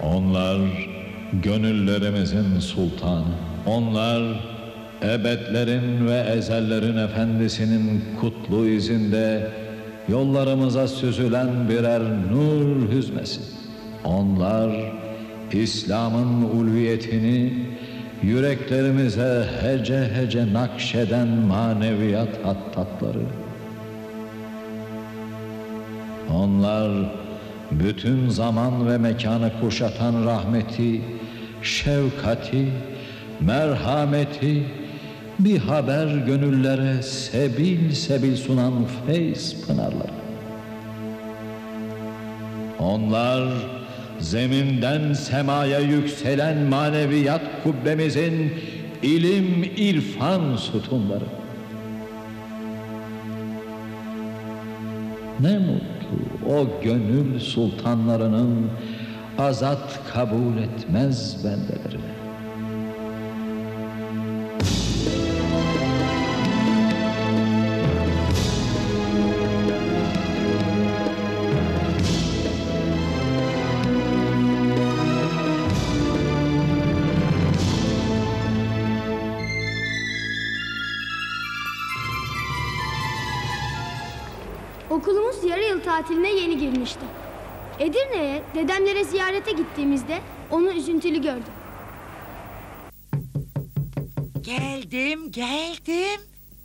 Onlar gönüllerimizin sultanı. Onlar ebedlerin ve ezellerin efendisinin kutlu izinde yollarımıza süzülen birer nur hüzmesi. Onlar İslam'ın ulviyetini yüreklerimize hece hece nakşeden maneviyat hattatları. Onlar bütün zaman ve mekanı kuşatan rahmeti, şefkati, merhameti, bir haber gönüllere sebil sebil sunan feyz pınarları. Onlar zeminden semaya yükselen maneviyat kubbemizin ilim irfan sütunları. Ne mutlu o gönül sultanlarının azat kabul etmez bendelerine. Okulumuz yarı yıl tatiline yeni girmişti. Edirne'ye dedemlere ziyarete gittiğimizde onu üzüntülü gördüm. Geldim.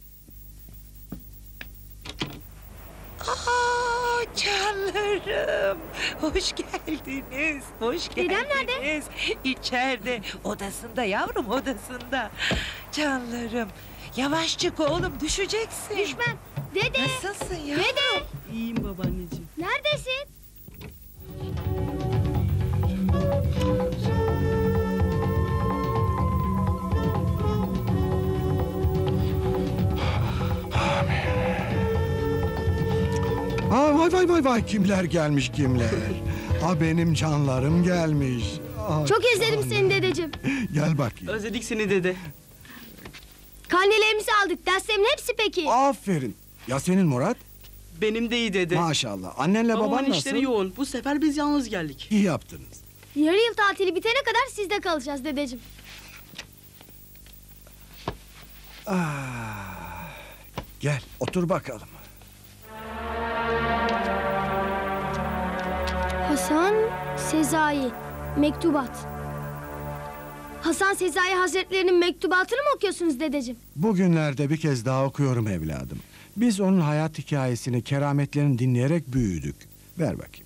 Aa, canlarım. Hoş geldiniz. Dedem nerede? İçeride. Odasında yavrum, odasında. Canlarım. Yavaş çık oğlum, düşeceksin. Düşmem. Dede. Nasılsın yavrum? Dede. İyiyim babaanneciğim. Neredesin? Vay kimler gelmiş kimler. Benim canlarım gelmiş. Çok özledim seni dedeciğim. Gel bakayım. Özledik seni dede. Karnelerimizi aldık. Derslerimin hepsi peki. Aferin. Ya senin Murat? Benim de iyi dede. Maşallah. Annenle Babamın baban nasıl? işleri yoğun. Bu sefer biz yalnız geldik. İyi yaptınız. Yarı yıl tatili bitene kadar sizde kalacağız dedeciğim. Gel otur bakalım. Hasan Sezai Mektubat. Hasan Sezai Hazretlerinin mektubatını mı okuyorsunuz dedeciğim? Bugünlerde bir kez daha okuyorum evladım. Biz onun hayat hikayesini, kerametlerini dinleyerek büyüdük. Ver bakayım.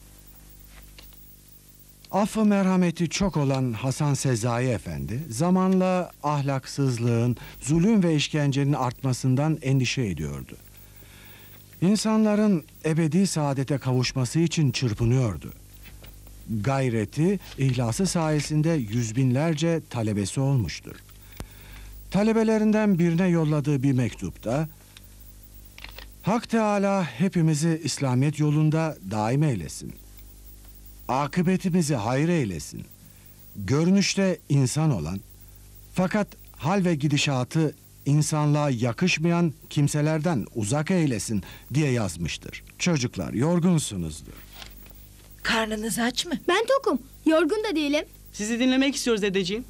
Affı merhameti çok olan Hasan Sezai Efendi, zamanla ahlaksızlığın, zulüm ve işkencenin artmasından endişe ediyordu. İnsanların ebedi saadete kavuşması için çırpınıyordu. Gayreti, ihlası sayesinde yüz binlerce talebesi olmuştur. Talebelerinden birine yolladığı bir mektupta, Hak Teâlâ hepimizi İslamiyet yolunda daim eylesin. Akıbetimizi hayır eylesin. Görünüşte insan olan, fakat hal ve gidişatı insanlığa yakışmayan kimselerden uzak eylesin diye yazmıştır. Çocuklar yorgunsunuzdur. Karnınız aç mı? Ben tokum. Yorgun da değilim. Sizi dinlemek istiyoruz dedeciğim.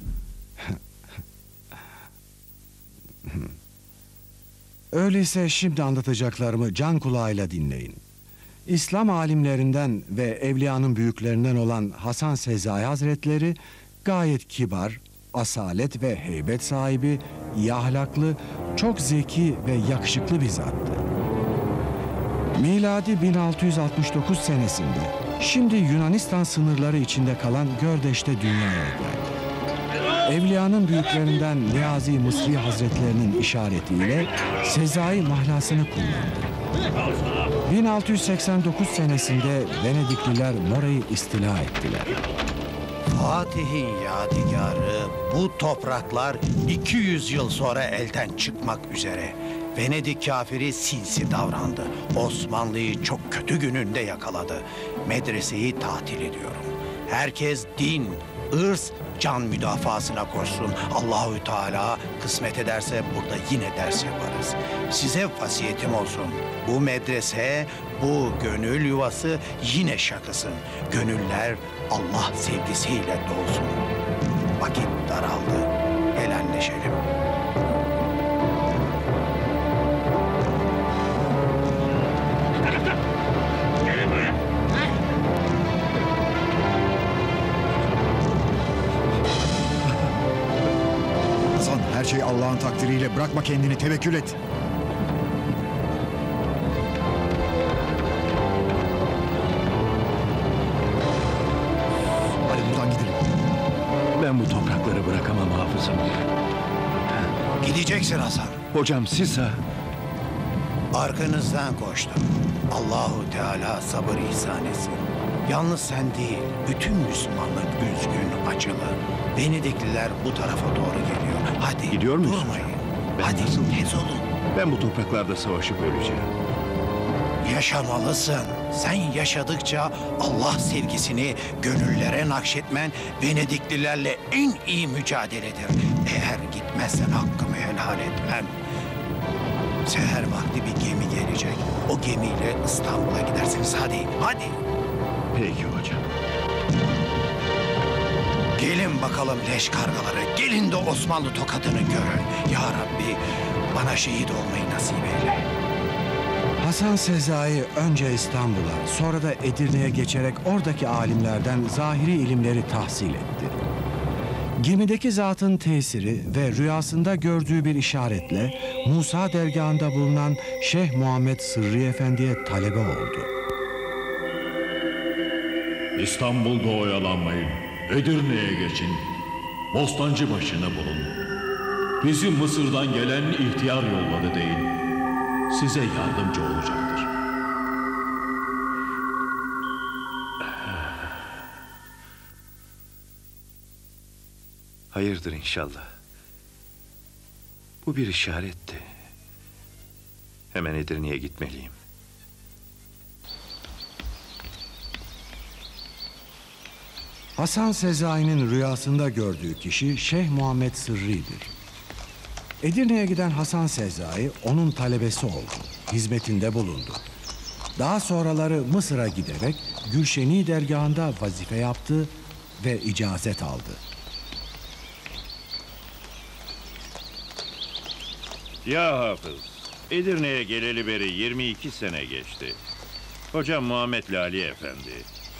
Öyleyse şimdi anlatacaklarımı can kulağıyla dinleyin. İslam alimlerinden ve evliyanın büyüklerinden olan Hasan Sezai Hazretleri gayet kibar, asalet ve heybet sahibi, iyi ahlaklı, çok zeki ve yakışıklı bir zattı. Miladi 1669 senesinde şimdi Yunanistan sınırları içinde kalan Gördeş'te dünyaya geldi. Evliyanın büyüklerinden Niyazi Mısri Hazretlerinin işaretiyle Sezai mahlasını kullandı. 1689 senesinde Venedikliler Mora'yı istila ettiler. Fatih'in yadigarı bu topraklar 200 yıl sonra elden çıkmak üzere. Venedik kafiri sinsi davrandı. Osmanlı'yı çok kötü gününde yakaladı. Medreseyi tatil ediyorum. Herkes din, ırs, can müdafasına koşsun. Allahü Teala kısmet ederse burada yine ders yaparız. Size vasiyetim olsun. Bu medrese, bu gönül yuvası yine şakısın. Gönüller Allah sevgisiyle dolsun. Vakit daraldı. Helalleşelim. Hasan, her şey Allah'ın takdiriyle. Bırakma kendini, tevekkül et. Hadi buradan gidelim. Ben bu toprakları bırakamam hafızım. Gideceksin Hasan. Hocam siz ha? Arkanızdan koştum. Allahu Teala sabır ihsan etsin. Yalnız sen değil, bütün Müslümanlık üzgün, acılı. Venedikliler bu tarafa doğru geliyor. Hadi Gidiyor muyuz durmayın. hocam? Ben Hadi nasıl- tez olun. Ben bu topraklarda savaşıp öleceğim. Yaşamalısın. Sen yaşadıkça Allah sevgisini gönüllere nakşetmen Venediklilerle en iyi mücadeledir. Eğer gitmezsen hakkımı helal etmem. Seher vakti bir gemi gelecek. O gemiyle İstanbul'a gidersiniz. Hadi, hadi. Peki hocam. Gelin bakalım leş kargaları. Gelin de Osmanlı tokadını görün. Ya Rabbi bana şehit olmayı nasip eyle. Hasan Sezai önce İstanbul'a, sonra da Edirne'ye geçerek oradaki alimlerden zahiri ilimleri tahsil etti. Gemideki zatın tesiri ve rüyasında gördüğü bir işaretle Musa dergahında bulunan Şeyh Muhammed Sırrı Efendi'ye talebe oldu. İstanbul'da oyalanmayın. Edirne'ye geçin. Bostancı başını bulun. Bizi Mısır'dan gelen ihtiyar yolladı deyin. Size yardımcı olacaktır. Hayırdır inşallah. Bu bir işaretti. Hemen Edirne'ye gitmeliyim. Hasan Sezai'nin rüyasında gördüğü kişi Şeyh Muhammed Sırrı'dır. Edirne'ye giden Hasan Sezai onun talebesi oldu, hizmetinde bulundu. Daha sonraları Mısır'a giderek Gülşeni dergahında vazife yaptı ve icazet aldı. Ya Hafız, Edirne'ye geleli beri 22 sene geçti. Hocam Muhammed Lali Efendi.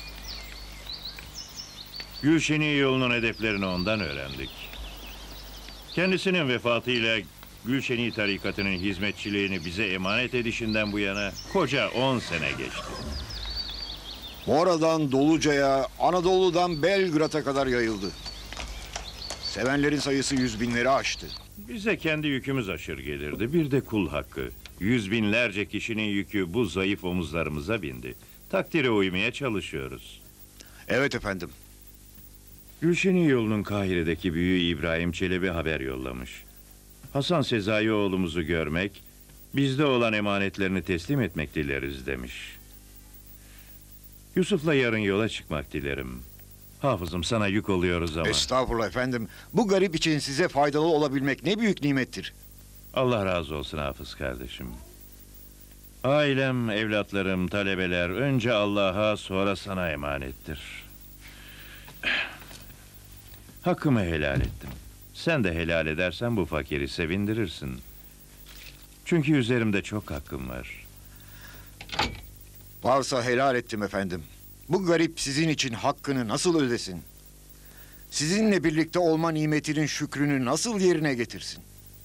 Gülşeni yolunun hedeflerini ondan öğrendik. Kendisinin vefatıyla Gülşeni tarikatının hizmetçiliğini bize emanet edişinden bu yana koca 10 sene geçti. Mora'dan Doluca'ya, Anadolu'dan Belgrad'a kadar yayıldı. Sevenlerin sayısı 100.000'leri aştı. Bize kendi yükümüz aşır gelirdi. Bir de kul hakkı. Yüz binlerce kişinin yükü bu zayıf omuzlarımıza bindi. Takdire uymaya çalışıyoruz. Evet efendim. Gülşeni yolunun Kahire'deki büyüğü İbrahim Çelebi haber yollamış. Hasan Sezai oğlumuzu görmek, bizde olan emanetlerini teslim etmek dileriz demiş. Yusuf'la yarın yola çıkmak dilerim. Hafızım sana yük oluyoruz ama. Estağfurullah efendim. Bu garip için size faydalı olabilmek ne büyük nimettir. Allah razı olsun Hafız kardeşim. Ailem, evlatlarım, talebeler önce Allah'a sonra sana emanettir. Hakkımı helal ettim. Sen de helal edersen bu fakiri sevindirirsin. Çünkü üzerimde çok hakkım var. Varsa helal ettim efendim. Bu garip sizin için hakkını nasıl ödesin? Sizinle birlikte olma nimetinin şükrünü nasıl yerine getirsin?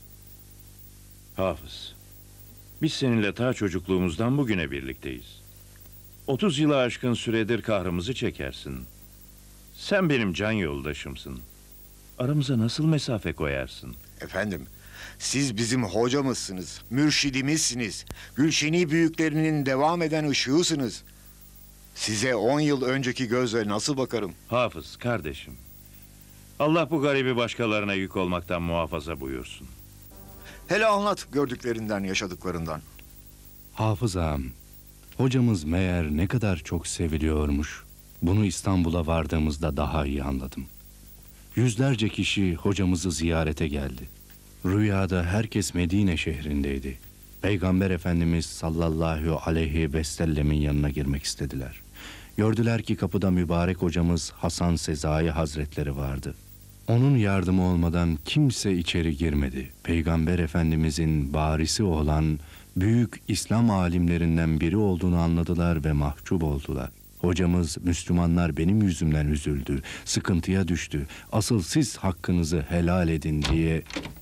Hafız, biz seninle ta çocukluğumuzdan bugüne birlikteyiz. 30 yılı aşkın süredir kahrımızı çekersin. Sen benim can yoldaşımsın. Aramıza nasıl mesafe koyarsın? Efendim, siz bizim hocamızsınız, mürşidimizsiniz. Gülşeni büyüklerinin devam eden ışığısınız. Size 10 yıl önceki gözle nasıl bakarım? Hafız, kardeşim. Allah bu garibi başkalarına yük olmaktan muhafaza buyursun. Hele anlat gördüklerinden, yaşadıklarından. Hafız ağam, hocamız meğer ne kadar çok seviliyormuş. Bunu İstanbul'a vardığımızda daha iyi anladım. Yüzlerce kişi hocamızı ziyarete geldi. Rüyada herkes Medine şehrindeydi. Peygamber Efendimiz sallallahu aleyhi ve sellemin yanına girmek istediler. Gördüler ki kapıda mübarek hocamız Hasan Sezai Hazretleri vardı. Onun yardımı olmadan kimse içeri girmedi. Peygamber Efendimizin varisi olan büyük İslam alimlerinden biri olduğunu anladılar ve mahcup oldular. Hocamız, Müslümanlar benim yüzümden üzüldü, sıkıntıya düştü. Asıl siz hakkınızı helal edin diye...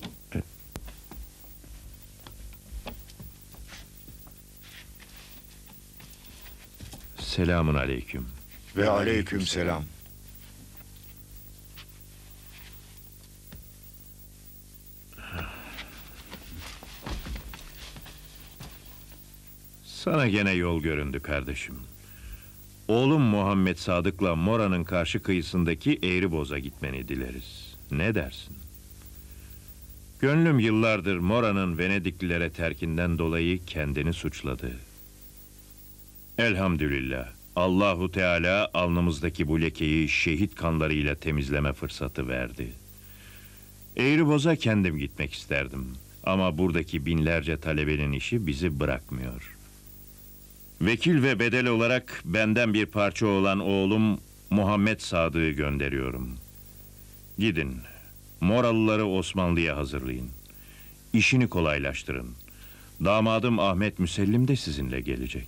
Selamun aleyküm. Ve aleyküm selam. Sana gene yol göründü kardeşim. Oğlum Muhammed Sadık'la Mora'nın karşı kıyısındaki Eğriboz'a gitmeni dileriz. Ne dersin? Gönlüm yıllardır Mora'nın Venediklilere terkinden dolayı kendini suçladı. Elhamdülillah, Allahu Teala alnımızdaki bu lekeyi şehit kanlarıyla temizleme fırsatı verdi. Eğriboz'a kendim gitmek isterdim. Ama buradaki binlerce talebenin işi bizi bırakmıyor. Vekil ve bedel olarak benden bir parça olan oğlum Muhammed Sadık'ı gönderiyorum. Gidin, Moralıları Osmanlı'ya hazırlayın. İşini kolaylaştırın. Damadım Ahmet Müsellim de sizinle gelecek.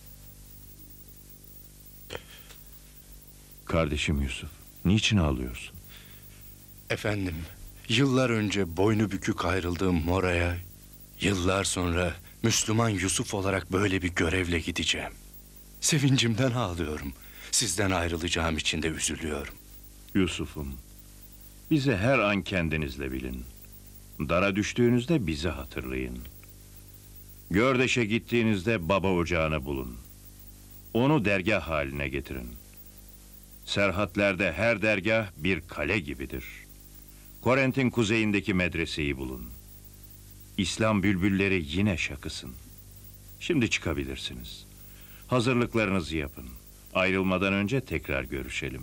Kardeşim Yusuf, niçin ağlıyorsun? Efendim, yıllar önce boynu bükük ayrıldığım Mora'ya, yıllar sonra Müslüman Yusuf olarak böyle bir görevle gideceğim. Sevincimden ağlıyorum. Sizden ayrılacağım için de üzülüyorum. Yusuf'um, bizi her an kendinizle bilin. Dara düştüğünüzde bizi hatırlayın. Gördeş'e gittiğinizde baba ocağını bulun. Onu dergah haline getirin. Serhatlerde her dergah bir kale gibidir. Korent'in kuzeyindeki medreseyi bulun. İslam bülbülleri yine şakısın. Şimdi çıkabilirsiniz. Hazırlıklarınızı yapın. Ayrılmadan önce tekrar görüşelim.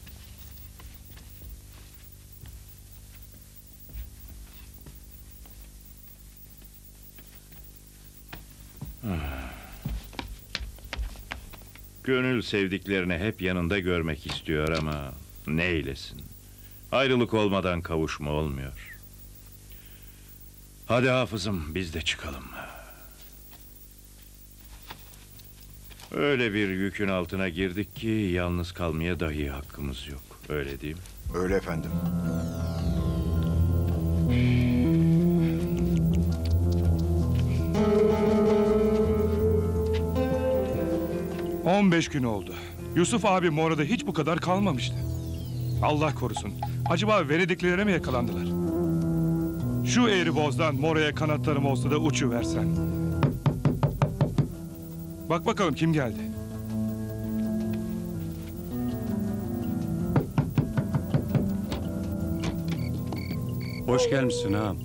Gönül sevdiklerini hep yanında görmek istiyor ama ne eylesin. Ayrılık olmadan kavuşma olmuyor. Hadi Hafız'ım, biz de çıkalım. Öyle bir yükün altına girdik ki yalnız kalmaya dahi hakkımız yok. Öyle değil mi? Öyle efendim. ...15 gün oldu. Yusuf abi Mora'da hiç bu kadar kalmamıştı. Allah korusun. Acaba Venediklilere mi yakalandılar? Şu Eğriboz'dan Mora'ya kanatlarım olsa da uçuversen. Bak bakalım kim geldi? Hoş gelmişsin ağam.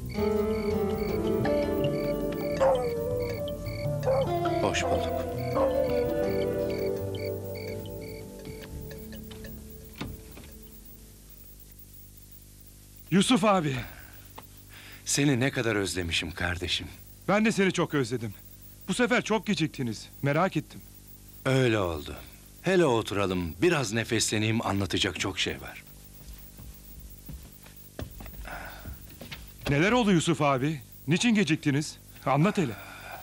Hoş bulduk. Yusuf abi. Seni ne kadar özlemişim kardeşim. Ben de seni çok özledim. Bu sefer çok geciktiniz. Merak ettim. Öyle oldu. Hele oturalım, biraz nefesleneyim, anlatacak çok şey var. Neler oldu Yusuf abi? Niçin geciktiniz? Anlat hele.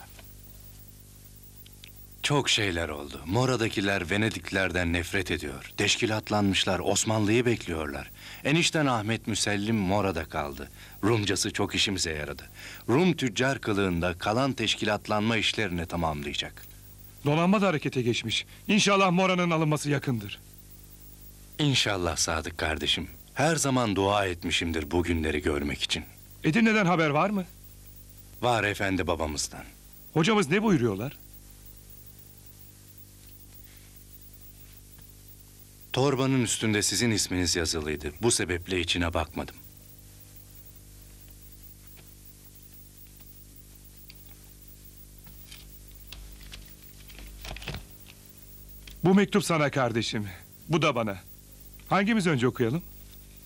Çok şeyler oldu. Mora'dakiler Venediklerden nefret ediyor. Teşkilatlanmışlar, Osmanlı'yı bekliyorlar. Enişten Ahmet Müsellim Mora'da kaldı. Rumcası çok işimize yaradı. Rum tüccar kılığında kalan teşkilatlanma işlerini tamamlayacak. Donanma da harekete geçmiş. İnşallah Mora'nın alınması yakındır. İnşallah Sadık kardeşim. Her zaman dua etmişimdir bu günleri görmek için. Edirne'den haber var mı? Var efendi babamızdan. Hocamız ne buyuruyorlar? Torbanın üstünde sizin isminiz yazılıydı. Bu sebeple içine bakmadım. Bu mektup sana kardeşim. Bu da bana. Hangimiz önce okuyalım?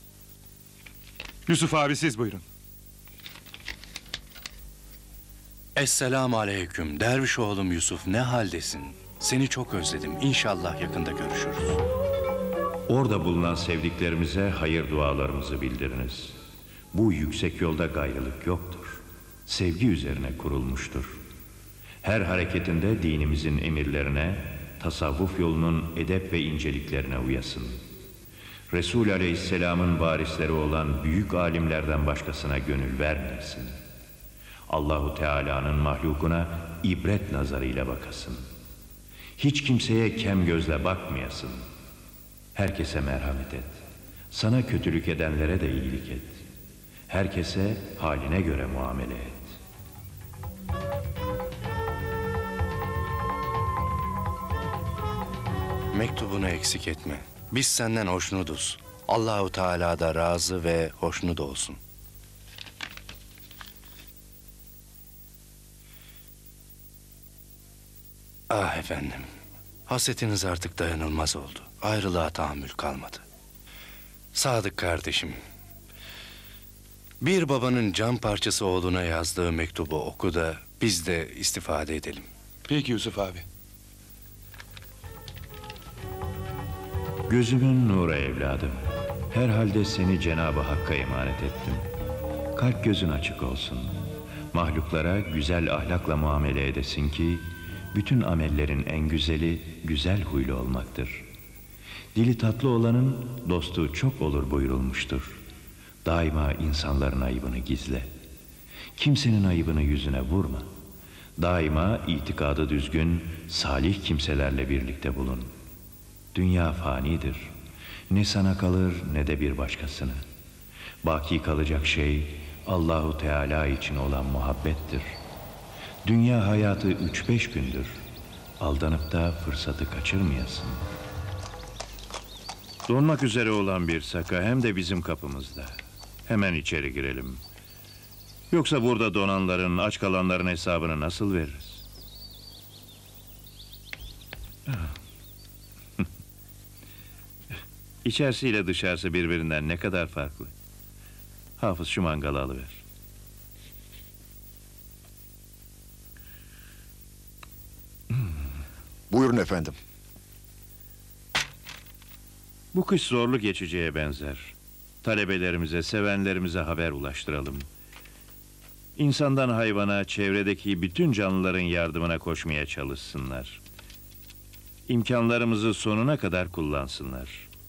Yusuf abi siz buyurun. Esselamu aleyküm. Derviş oğlum Yusuf, ne haldesin? Seni çok özledim. İnşallah yakında görüşürüz. Orada bulunan sevdiklerimize hayır dualarımızı bildiriniz. Bu yüksek yolda gayrılık yoktur. Sevgi üzerine kurulmuştur. Her hareketinde dinimizin emirlerine, tasavvuf yolunun edep ve inceliklerine uyasın. Resul Aleyhisselam'ın varisleri olan büyük alimlerden başkasına gönül vermeyesin. Allahu Teala'nın mahlukuna ibret nazarıyla bakasın. Hiç kimseye kem gözle bakmayasın. Herkese merhamet et. Sana kötülük edenlere de iyilik et. Herkese haline göre muamele et. Mektubunu eksik etme. Biz senden hoşnuduz. Allahu Teala da razı ve hoşnut olsun. Ah efendim. Hasretiniz artık dayanılmaz oldu. Ayrılığa tahammül kalmadı. Sadık kardeşim. Bir babanın can parçası oğluna yazdığı mektubu oku da biz de istifade edelim. Peki Yusuf abi. Gözümün nuru evladım. Herhalde seni Cenab-ı Hakk'a emanet ettim. Kalp gözün açık olsun. Mahluklara güzel ahlakla muamele edesin ki bütün amellerin en güzeli güzel huylu olmaktır. Dili tatlı olanın dostu çok olur buyurulmuştur. Daima insanların ayıbını gizle. Kimsenin ayıbını yüzüne vurma. Daima itikadı düzgün, salih kimselerle birlikte bulun. Dünya fanidir. Ne sana kalır ne de bir başkasına. Baki kalacak şey Allahu Teala için olan muhabbettir. Dünya hayatı 3-5 gündür. Aldanıp da fırsatı kaçırmayasın. Donmak üzere olan bir saka hem de bizim kapımızda. Hemen içeri girelim. Yoksa burada donanların, aç kalanların hesabını nasıl veririz? İçerisiyle dışarısı birbirinden ne kadar farklı. Hafız şu mangalı alıver. Buyurun efendim. Bu kış zorlu geçeceğe benzer. Talebelerimize, sevenlerimize haber ulaştıralım. İnsandan hayvana, çevredeki bütün canlıların yardımına koşmaya çalışsınlar. İmkanlarımızı sonuna kadar kullansınlar.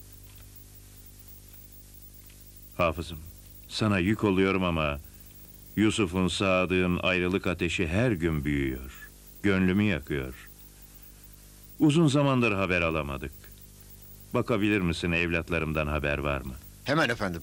Hafızım, sana yük oluyorum ama Yusuf'un, Sadık'ın ayrılık ateşi her gün büyüyor. Gönlümü yakıyor. Uzun zamandır haber alamadık. Bakabilir misin, evlatlarımdan haber var mı? Hemen efendim.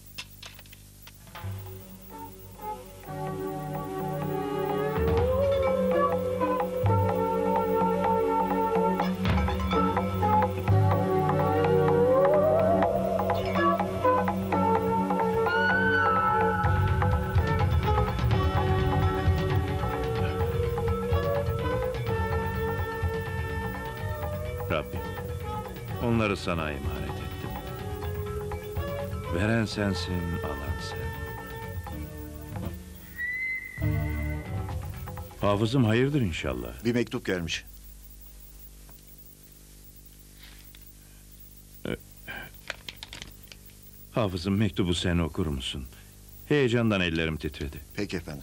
Rabbim, onları sana emanet ettim. Veren sensin, alan sen. Hafızım hayırdır inşallah. Bir mektup gelmiş. Hafızım, mektubu sen okur musun? Heyecandan ellerim titredi. Peki efendim.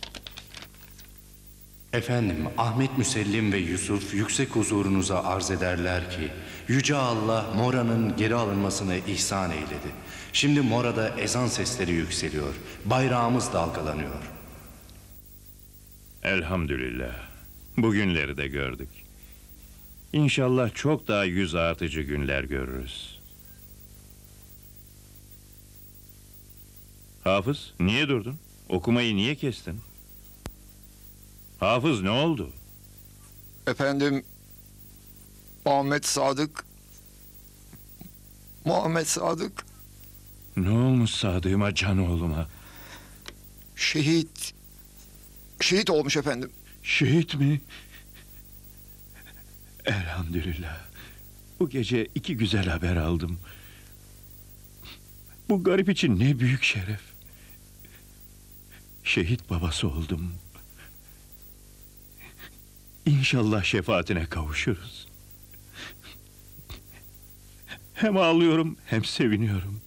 Efendim, Ahmet Müsellim ve Yusuf yüksek huzurunuza arz ederler ki Yüce Allah Mora'nın geri alınmasını ihsan eyledi. Şimdi Mora'da ezan sesleri yükseliyor. Bayrağımız dalgalanıyor. Elhamdülillah. Bugünleri de gördük. İnşallah çok daha yüz artıcı günler görürüz. Hafız, niye durdun? Okumayı niye kestin? Hafız, ne oldu? Efendim, Muhammed Sadık Ne olmuş Sadık'ıma, can oğluma? şehit olmuş efendim. Şehit mi? Elhamdülillah. Bu gece 2 güzel haber aldım. Bu garip için ne büyük şeref. Şehit babası oldum. İnşallah şefaatine kavuşuruz. Hem ağlıyorum hem seviniyorum.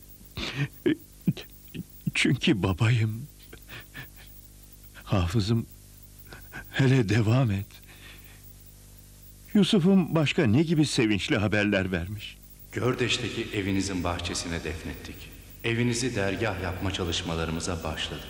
Çünkü babayım. Hafızım, hele devam et. Yusuf'um başka ne gibi sevinçli haberler vermiş? Gördeş'teki evinizin bahçesine defnettik. Evinizi dergah yapma çalışmalarımıza başladık.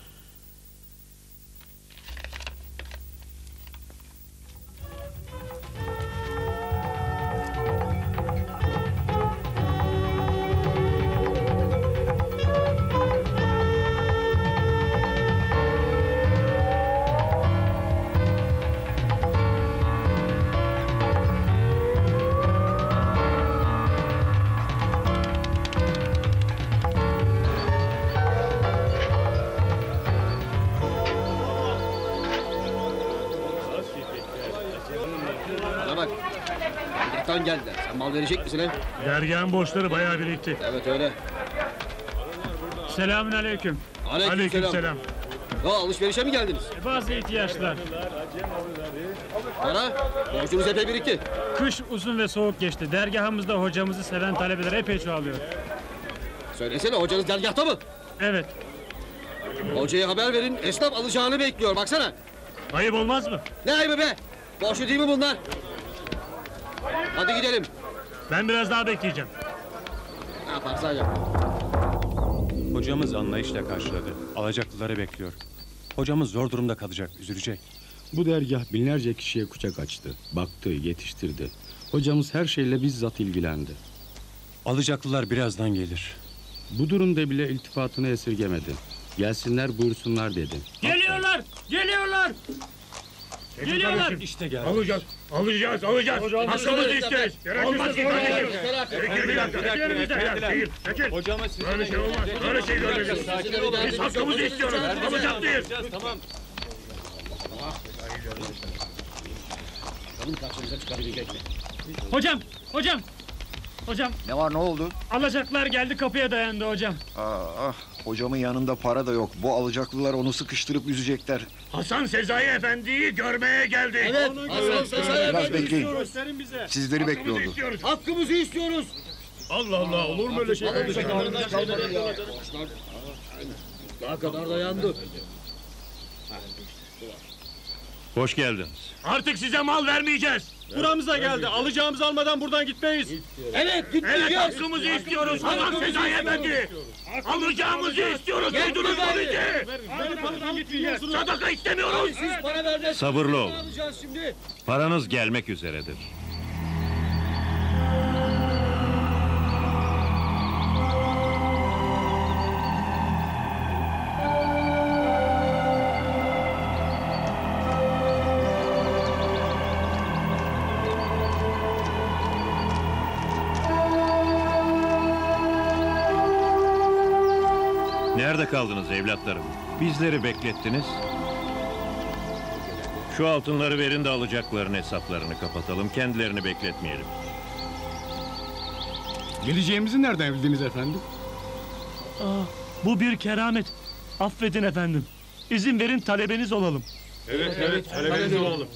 Bana bak. Uzaktan geldiler. Sen mal verecek misin he? Dergahın borçları bayağı birikti. Evet öyle. Selamünaleyküm. Aleykümselam. Ya alışverişe mi geldiniz? Bazı ihtiyaçlar. Para? Borcunuz epey birikti. Kış uzun ve soğuk geçti. Dergahımızda hocamızı seven talebeler epey çoğalıyor. Söylesene hocanız dergahta mı? Evet. Hocaya haber verin. Esnaf alacağını bekliyor. Baksana. Ayıp olmaz mı? Ne ayıbı be? Borçlu değil mi bunlar? Hadi gidelim. Ben biraz daha bekleyeceğim. Ne yaparsan yap. Hocamız anlayışla karşıladı. Alacaklıları bekliyor. Hocamız zor durumda kalacak, üzülecek. Bu dergah binlerce kişiye kucak açtı. Baktı, yetiştirdi. Hocamız her şeyle bizzat ilgilendi. Alacaklılar birazdan gelir. Bu durumda bile iltifatını esirgemedi. Gelsinler buyursunlar dedi. Geliyorlar! Geliyorlar! Geliyorlar! İşte geldi. Alacağız! Alacağız! Hakkımızı isteriz! Olmaz ki böyle şey! Çekil bir dakika! Değil! Çekil! Hocamız Böyle şey olmaz! Böyle şey görmeyeceğiz! Biz hakkımızı istiyoruz! Alacaklıyız! Tamam. Bunu karşımıza çıkabilecek mi? Hocam! Hocam! Hocam! Ne var, ne oldu? Alacaklar geldi, kapıya dayandı hocam. Hocamın yanında para da yok. Bu alacaklılar onu sıkıştırıp üzecekler. Hasan Sezai Efendi'yi görmeye geldik. Evet, Hasan Sezai Biraz Efendi bekleyin. Gösterin bize. Sizleri bekliyordu. İstiyoruz. Hakkımızı istiyoruz. Allah Allah, olur mu öyle şey? Daha kadar dayandı. Hoş geldiniz. Artık size mal vermeyeceğiz. Buramıza geldi. Alacağımızı almadan buradan gitmeyiz. Evet, gitmeyeceğiz. Evet, hakkımızı istiyoruz. Hasan Sezai Efendi. Alacağımızı istiyoruz. Duydunuz mu bizi? Sadaka istemiyoruz. Siz para vereceksiniz. Sabırlı olun. Alacağız şimdi. Paranız gelmek üzeredir. Nerede kaldınız evlatlarım? Bizleri beklettiniz. Şu altınları verin de alacakların hesaplarını kapatalım. Kendilerini bekletmeyelim. Geleceğimizi nereden bildiniz efendim? Bu bir keramet. Affedin efendim. İzin verin talebeniz olalım. Evet, talebeniz olalım.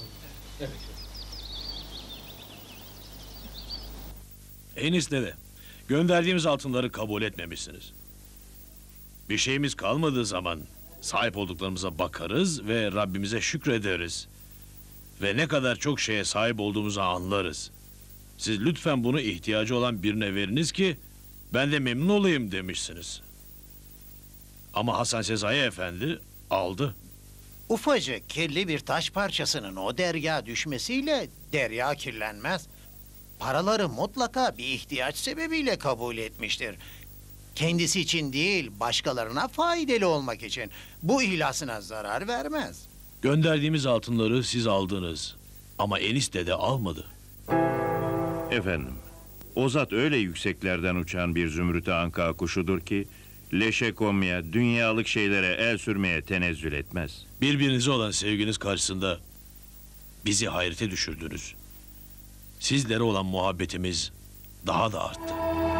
Enis dede, gönderdiğimiz altınları kabul etmemişsiniz. Bir şeyimiz kalmadığı zaman sahip olduklarımıza bakarız ve Rabbimize şükrederiz. Ve ne kadar çok şeye sahip olduğumuzu anlarız. Siz lütfen bunu ihtiyacı olan birine veriniz ki ben de memnun olayım demişsiniz. Ama Hasan Sezai Efendi aldı. Ufacık kirli bir taş parçasının o derya düşmesiyle derya kirlenmez. Paraları mutlaka bir ihtiyaç sebebiyle kabul etmiştir. Kendisi için değil, başkalarına faydalı olmak için. Bu ihlasına zarar vermez. Gönderdiğimiz altınları siz aldınız. Ama Enis dede almadı. Efendim, o zat öyle yükseklerden uçan bir zümrüt anka kuşudur ki leşe konmaya, dünyalık şeylere el sürmeye tenezzül etmez. Birbirinize olan sevginiz karşısında bizi hayrete düşürdünüz. Sizlere olan muhabbetimiz daha da arttı.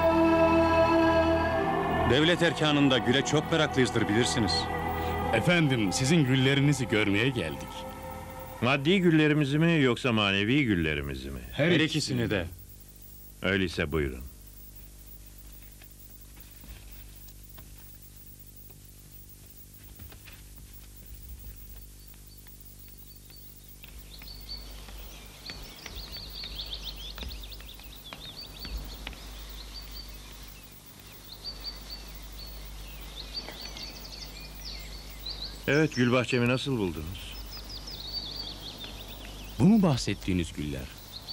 Devlet erkanında güle çok meraklıyızdır bilirsiniz. Efendim sizin güllerinizi görmeye geldik. Maddi güllerimizi mi yoksa manevi güllerimizi mi? Her ikisini de. Öyleyse buyurun. Evet, gül bahçemi nasıl buldunuz? Bu mu bahsettiğiniz güller?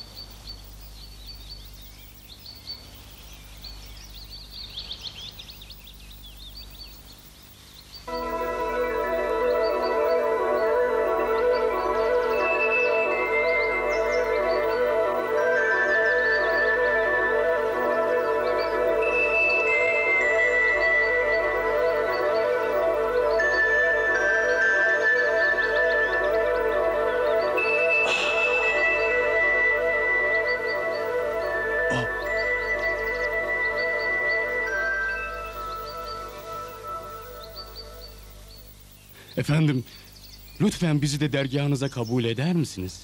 Efendim, lütfen bizi de dergahınıza kabul eder misiniz?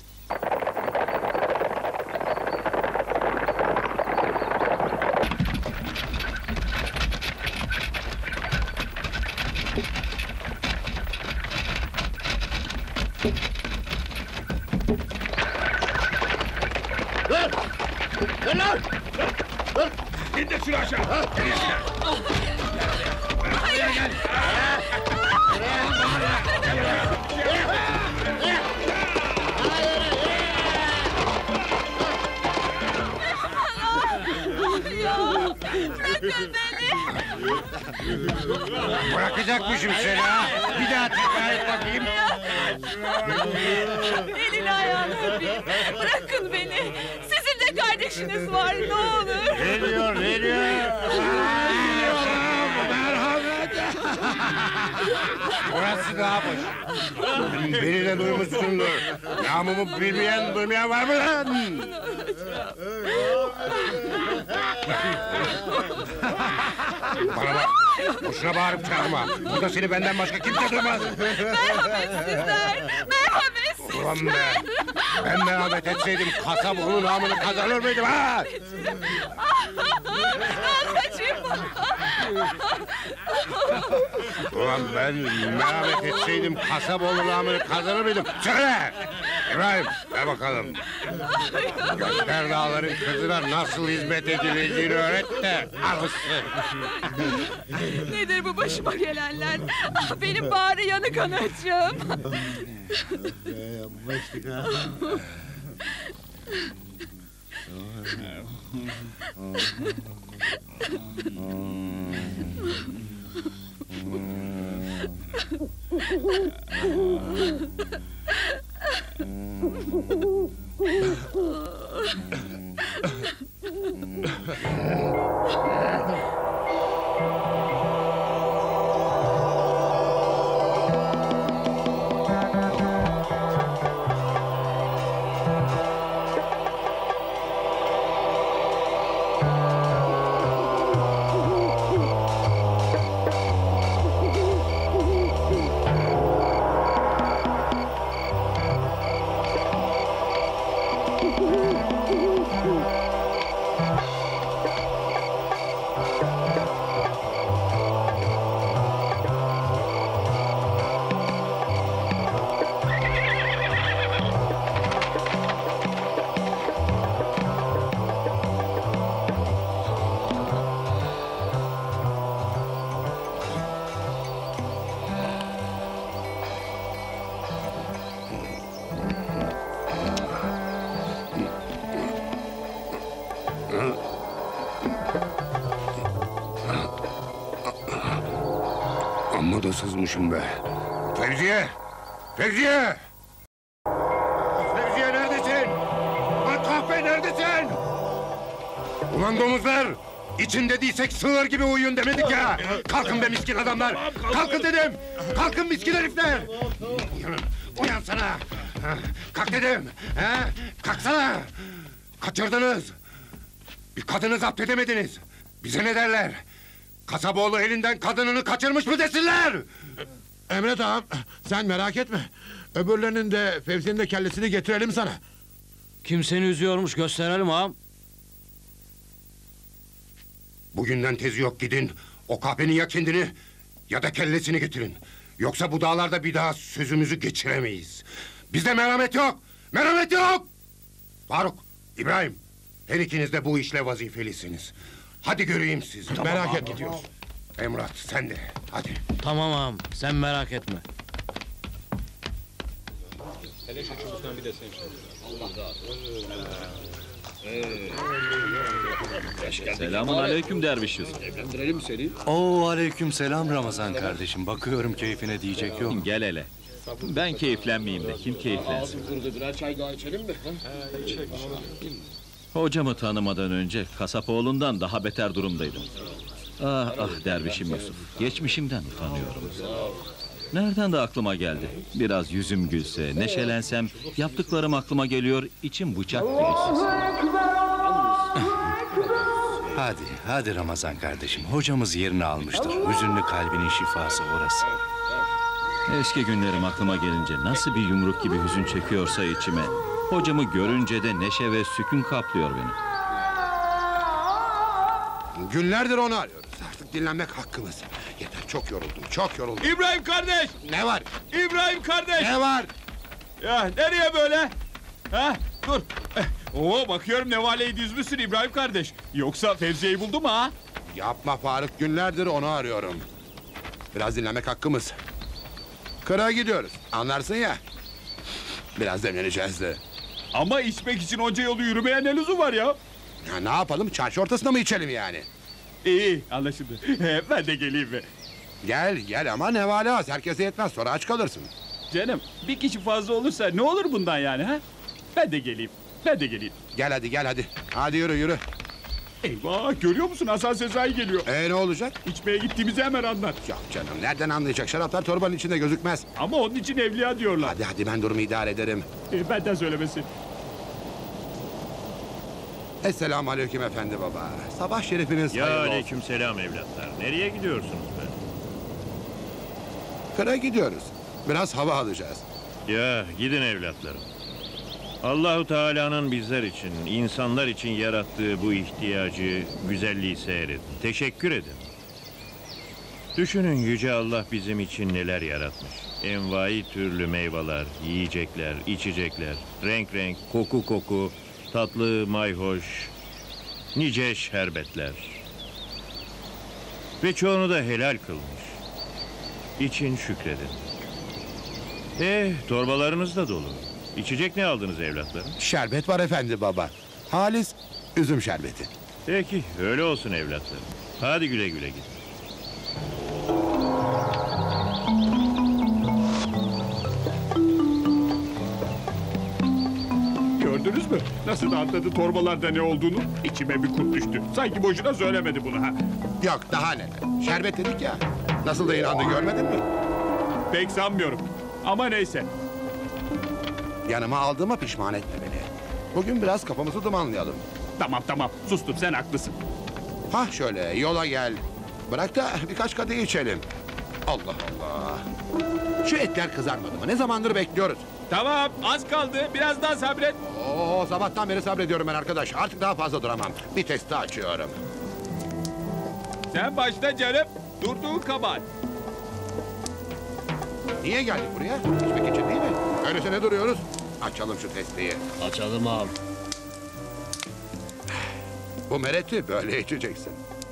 Dur! Dur lan! Dur! İndir şunu aşağı! İndir şunu! Buraya gel! Bırakacakmışım seni ha. Bir daha tekrar et bakayım. Elini ayağını öpeyim. Bırakın beni. Sizin de kardeşiniz var, ne olur. Veriyor. Merhamet. Burası daha boş. Beni de duymuşsundur. Namumu duymayan var mı lan? Bana bak, boşuna bağırıp çağırma. Burada seni benden başka kimse duymaz. Merhametsizler, merhametsizler. Ulan be, ben merhamet etseydim Kasaboğlu namını kazanır mıydım ha? Kaçayım. Ulan ben merhamet etseydim Kasaboğlu namını kazanır mıydım? Söyle! İbrahim, ver bakalım. Göster dağların kızına nasıl hizmet edileceğini öğret de alırsın. Nedir bu başıma gelenler? Benim bari yanık anacığım. Amma da sızmışım be. Fevziye! Fevziye! Fevziye neredesin? Lan kahpe neredesin? Ulan domuzlar! İçinde değilsek sığır gibi uyuyun demedik ya! Kalkın be miskin adamlar! Kalkın dedim! Kalkın miskin herifler! Uyansana! Kalk dedim! Kalksana! Kaçırdınız! Bir kadını zapt edemediniz! Bize ne derler? Kasaboğlu elinden kadınını kaçırmış mı desinler? Emret ağam, sen merak etme. Öbürlerinin de Fevzi'nin de kellesini getirelim sana. Kim seni üzüyormuş gösterelim ağam. Bugünden tezi yok, gidin. O kahpenin ya kendini ya da kellesini getirin. Yoksa bu dağlarda bir daha sözümüzü geçiremeyiz. Bizde merhamet yok. Merhamet yok. Faruk, İbrahim, her ikiniz de bu işle vazifelisiniz. Hadi göreyim sizi. Tamam, merak ağam. et gidiyoruz. Emrah sen de hadi. Tamam ağam sen merak etme. Selamun aleyküm derviş Yusuf. Evlendirelim seni. Oo aleyküm selam Ramazan kardeşim. Bakıyorum keyfine diyecek yok. Gel hele. Ben keyiflenmeyeyim de kim keyiflensin? Burada birer çay daha içelim mi? Hocamı tanımadan önce kasapoğlundan daha beter durumdaydım. Ah ah dervişim Yusuf. Geçmişimden utanıyorum. Nereden de aklıma geldi. Biraz yüzüm gülse, neşelensem, yaptıklarım aklıma geliyor, içim bıçak gibi. Hadi Ramazan kardeşim. Hocamız yerini almıştır. Hüzünlü kalbinin şifası orası. Eski günlerim aklıma gelince nasıl bir yumruk gibi hüzün çekiyorsa içime, hocamı görünce de neşe ve sükun kaplıyor beni. Günlerdir onu arıyoruz. Artık dinlenmek hakkımız. Yeter, çok yoruldum, çok yoruldum. İbrahim kardeş! Ne var? İbrahim kardeş! Ne var? Ya nereye böyle? Ha? Dur. Oo bakıyorum nevaleyi düzmüşsün İbrahim kardeş. Yoksa Fevziye'yi buldu mu ha? Yapma Faruk, günlerdir onu arıyorum. Biraz dinlenmek hakkımız. Kırağa gidiyoruz, anlarsın ya. Biraz demleneceğiz de. Ama içmek için onca yolu yürümeye ne lüzum var ya? Ya ne yapalım, çarşı ortasında mı içelim yani? İyi anlaşıldı. Ben de geleyim mi? Gel ama nevale az, herkese yetmez, sonra aç kalırsın. Canım bir kişi fazla olursa ne olur bundan yani ha? Ben de geleyim. Gel hadi. Hadi yürü. Eyvah görüyor musun Hasan Sezai geliyor. Ne olacak? İçmeye gittiğimizi hemen anlar. Yok canım, nereden anlayacak? Şaraplar torbanın içinde gözükmez. Ama onun için evliya diyorlar. Hadi ben durumu idare ederim. Benden söylemesi. Esselamu aleyküm efendi baba. Sabah şerifiniz Ya hayırlı olsun. aleyküm selam evlatlar. Nereye gidiyorsunuz be? Kırağa gidiyoruz. Biraz hava alacağız. Ya gidin evlatlarım. Allahu Teala'nın bizler için, insanlar için yarattığı bu ihtiyacı, güzelliği seyredin. Teşekkür edin. Düşünün yüce Allah bizim için neler yaratmış. Envai türlü meyveler, yiyecekler, içecekler, renk, koku, tatlı, mayhoş, nice şerbetler. Ve çoğunu da helal kılmış. İçin şükredin. Torbalarınız da dolu. İçecek ne aldınız evlatlarım? Şerbet var efendi baba. Halis üzüm şerbeti. Peki, öyle olsun evlatlarım. Hadi güle güle gidin. Gördünüz mü? Nasıl da atladı torbalarda ne olduğunu? İçime bir kurt düştü. Sanki boşuna söylemedi bunu ha. Yok daha ne? Şerbet dedik ya. Nasıl da inandı görmedin mi? Pek sanmıyorum. Ama neyse. Yanıma aldığıma pişman etme beni. Bugün biraz kafamızı dumanlayalım. Tamam sustum sen haklısın. Hah şöyle yola gel. Bırak da birkaç kadeh içelim. Allah Allah. Şu etler kızarmadı mı? Ne zamandır bekliyoruz. Tamam az kaldı biraz daha sabret. Oo sabahtan beri sabrediyorum ben arkadaş. Artık daha fazla duramam. Bir testi açıyorum. Sen başla canım. Durduğun kabahat. Niye geldik buraya? İçmek için değil mi? Öyleyse ne duruyoruz? Açalım şu testiyi. Açalım ağam. Bu mereti böyle içeceksin.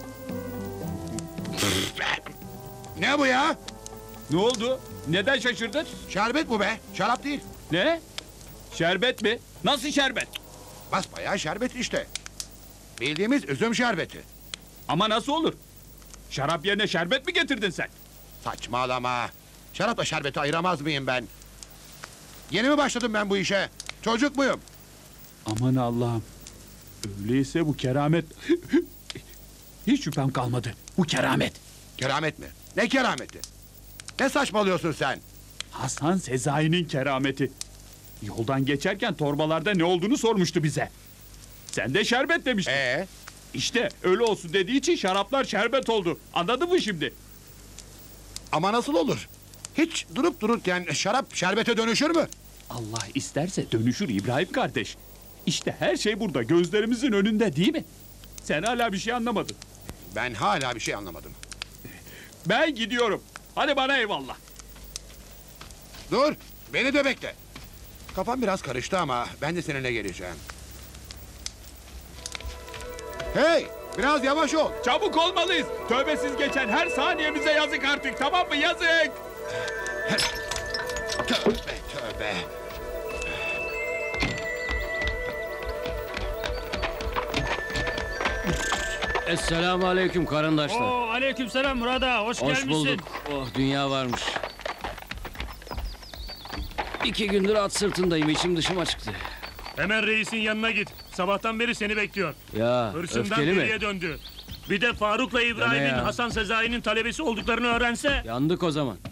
Ne bu ya? Ne oldu? Neden şaşırdın? Şerbet bu be. Şarap değil. Ne? Şerbet mi? Nasıl şerbet? Basbayağı şerbet işte. Bildiğimiz üzüm şerbeti. Ama nasıl olur? Şarap yerine şerbet mi getirdin sen? Saçmalama. Şarapla şerbeti ayıramaz mıyım ben? Yeni mi başladım ben bu işe? Çocuk muyum? Aman Allah'ım. Öyleyse bu keramet... Hiç şüphem kalmadı. Bu keramet. Keramet mi? Ne kerameti? Ne saçmalıyorsun sen? Hasan Sezai'nin kerameti. Yoldan geçerken torbalarda ne olduğunu sormuştu bize. Sen de şerbet demiştin. İşte öyle olsun dediği için şaraplar şerbet oldu. Anladın mı şimdi? Ama nasıl olur? Hiç durup dururken şarap şerbete dönüşür mü? Allah isterse dönüşür İbrahim kardeş. İşte her şey burada gözlerimizin önünde değil mi? Sen hala bir şey anlamadın. Ben hala bir şey anlamadım. Ben gidiyorum. Hadi bana eyvallah. Dur, beni de bekle. Kafam biraz karıştı ama ben de seninle geleceğim. Hey, biraz yavaş ol. Çabuk olmalıyız. Tövbesiz geçen her saniyemize yazık artık, tamam mı? Yazık. Tövbe tövbe. Esselamu aleyküm karındaşlar. Oo, aleykümselam Murat ağa, hoş gelmişsin. bulduk. Oh, dünya varmış. 2 gündür at sırtındayım, içim dışım açıktı. Hemen reisin yanına git. Sabahtan beri seni bekliyor. Ya, Hırsından öfkeli mi? geriye döndü. Bir de Faruk'la İbrahim'in ya? Hasan Sezai'nin talebesi olduklarını öğrense... Yandık o zaman.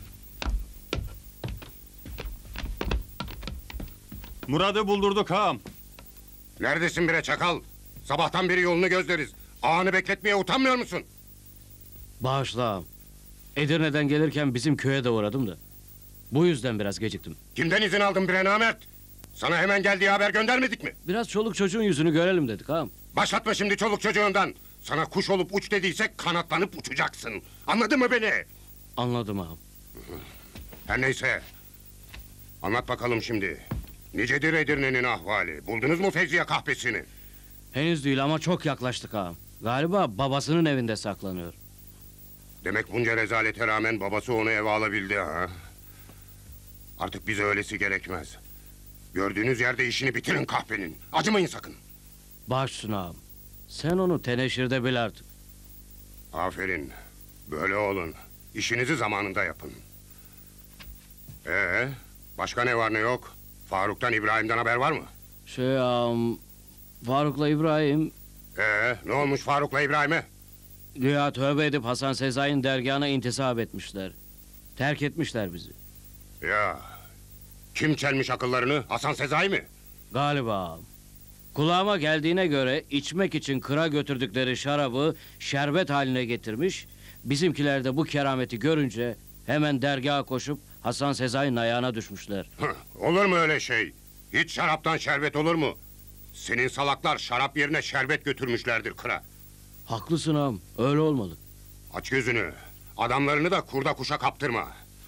Murat'ı buldurduk ağam. Neredesin bre çakal? Sabahtan beri yolunu gözleriz. Ağanı bekletmeye utanmıyor musun? Bağışla ağam. Edirne'den gelirken bizim köye de uğradım da. Bu yüzden biraz geciktim. Kimden izin aldın bre namert? Sana hemen geldiği haber göndermedik mi? Biraz çoluk çocuğun yüzünü görelim dedik ağam. Başlatma şimdi çoluk çocuğundan. Sana kuş olup uç dediysek kanatlanıp uçacaksın. Anladın mı beni? Anladım ağam. Her neyse. Anlat bakalım şimdi. Nicedir Edirne'nin ahvali? Buldunuz mu Fevziye kahvesini? Henüz değil ama çok yaklaştık ağam. Galiba babasının evinde saklanıyor. Demek bunca rezalete rağmen babası onu eve alabildi ha? Artık bize öylesi gerekmez. Gördüğünüz yerde işini bitirin kahvenin. Acımayın sakın. Baş üstüne ağam. Sen onu teneşirde bil artık. Aferin. Böyle olun. İşinizi zamanında yapın. Başka ne var ne yok? Faruk'tan İbrahim'den haber var mı? Ağam... Faruk'la İbrahim... Ne olmuş Faruk'la İbrahim'e? Güya tövbe edip Hasan Sezai'nin dergahına intisap etmişler. Terk etmişler bizi. Ya... Kim çelmiş akıllarını? Hasan Sezai mi? Galiba ağam. Kulağıma geldiğine göre içmek için kıra götürdükleri şarabı şerbet haline getirmiş. Bizimkiler de bu kerameti görünce hemen dergaha koşup Hasan Sezai'nin ayağına düşmüşler. Olur mu öyle şey? Hiç şaraptan şerbet olur mu? Senin salaklar şarap yerine şerbet götürmüşlerdir kıra. Haklısın ağam, öyle olmalı. Aç gözünü. Adamlarını da kurda kuşa kaptırma.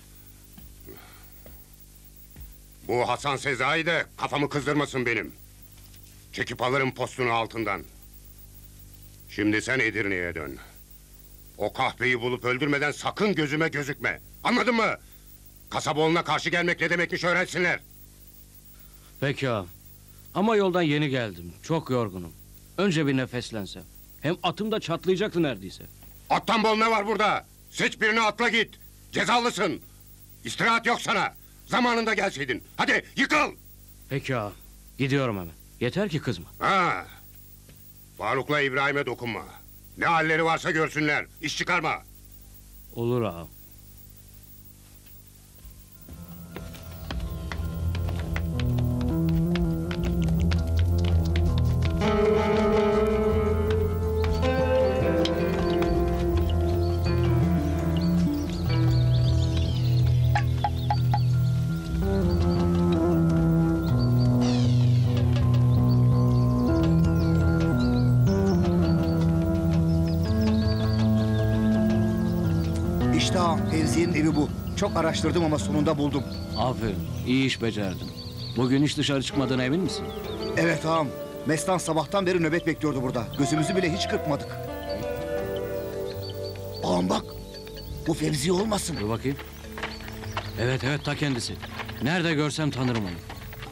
Bu Hasan Sezai de kafamı kızdırmasın benim. Çekip alırım postunu altından. Şimdi sen Edirne'ye dön. O kahveyi bulup öldürmeden sakın gözüme gözükme. Anladın mı? Kasaboğlu'na karşı gelmek ne demekmiş öğrensinler. Peki ağam. Ama yoldan yeni geldim, çok yorgunum. Önce bir nefeslensem. Hem atım da çatlayacaktı neredeyse. Attan bol ne var burada? Seç birini atla git. Cezalısın. İstirahat yok sana. Zamanında gelseydin. Hadi yıkıl. Peki ağam, gidiyorum hemen. Yeter ki kızma. Ha. Faruk'la İbrahim'e dokunma. Ne halleri varsa görsünler. İş çıkarma. Olur ağam. İşte ağam, Fevzi'nin evi bu. Çok araştırdım ama sonunda buldum. Aferin, iyi iş becerdin. Bugün hiç dışarı çıkmadığına emin misin? Evet ağam. Mestan sabahtan beri nöbet bekliyordu burada. Gözümüzü bile hiç kırpmadık. Ağam bak. Bu Fevzi olmasın. Dur bakayım. Evet evet, ta kendisi. Nerede görsem tanırım onu.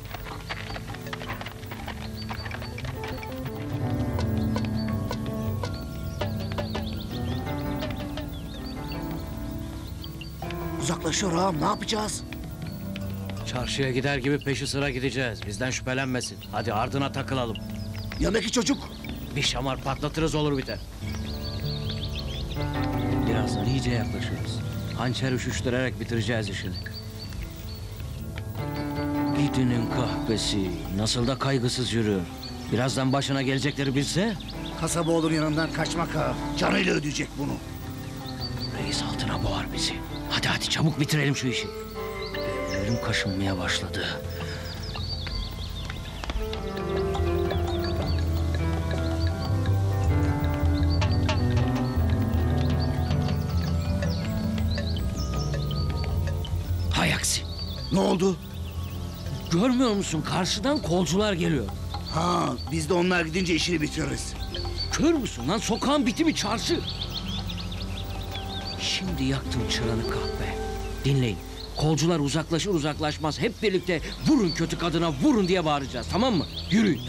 Uzaklaşıyor ağam, ne yapacağız? Çarşıya gider gibi peşi sıra gideceğiz. Bizden şüphelenmesin. Hadi ardına takılalım. Yanındaki çocuk. Bir şamar patlatırız olur biter. Birazdan iyice yaklaşırız. Hançer üşüştürerek bitireceğiz işini. Gidinin kahvesi. Nasıl da kaygısız yürüyor. Birazdan başına gelecekleri bilse... Kasaboğlu'nun yanından kaçmak ağam. Canıyla ödeyecek bunu. Reis altına boğar bizi. Hadi hadi çabuk bitirelim şu işi. Ellerim kaşınmaya başladı. Hay aksi. Ne oldu? Görmüyor musun? Karşıdan kolcular geliyor. Ha, biz de onlar gidince işini bitiririz. Kör müsün lan? Sokağın bitimi çarşı. Şimdi yaktım çıranı kahpe. Dinleyin. Kolcular uzaklaşır uzaklaşmaz hep birlikte vurun kötü kadına vurun diye bağıracağız, tamam mı? Yürüyün.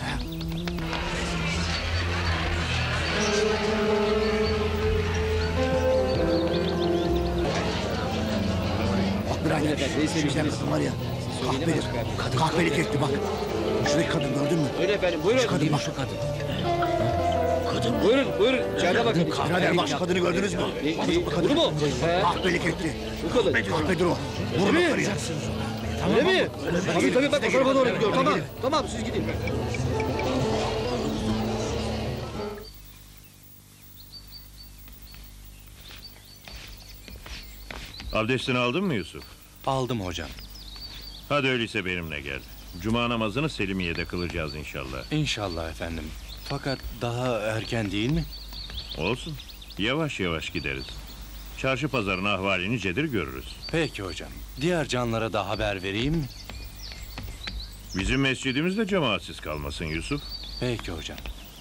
Bak birader, şeyden kızım var ya, kahpelik etti bak. Şuradaki kadın gördün mü? Öyle efendim, buyurun. Şu kadın bak. Şu kadın. Kadın. Buyurun, buyurun. İçeride bakın. Birader bak şu kadını gördünüz mü? Bak kadın. mu? Kahpelik etti. Bu kadın. Kahpedir o. Vurun yukarıya. Öyle mi? Tabii bak o tarafa doğru gidiyor. Tamam, tamam siz gidin. Abdestini aldın mı Yusuf? Aldım hocam. Hadi öyleyse benimle gel. Cuma namazını Selimiye'de kılacağız inşallah. İnşallah efendim. Fakat daha erken değil mi? Olsun. Yavaş yavaş gideriz. Çarşı pazarın ahvalini cedir görürüz. Peki hocam. Diğer canlara da haber vereyim mi? Bizim mescidimiz de cemaatsiz kalmasın Yusuf. Peki hocam.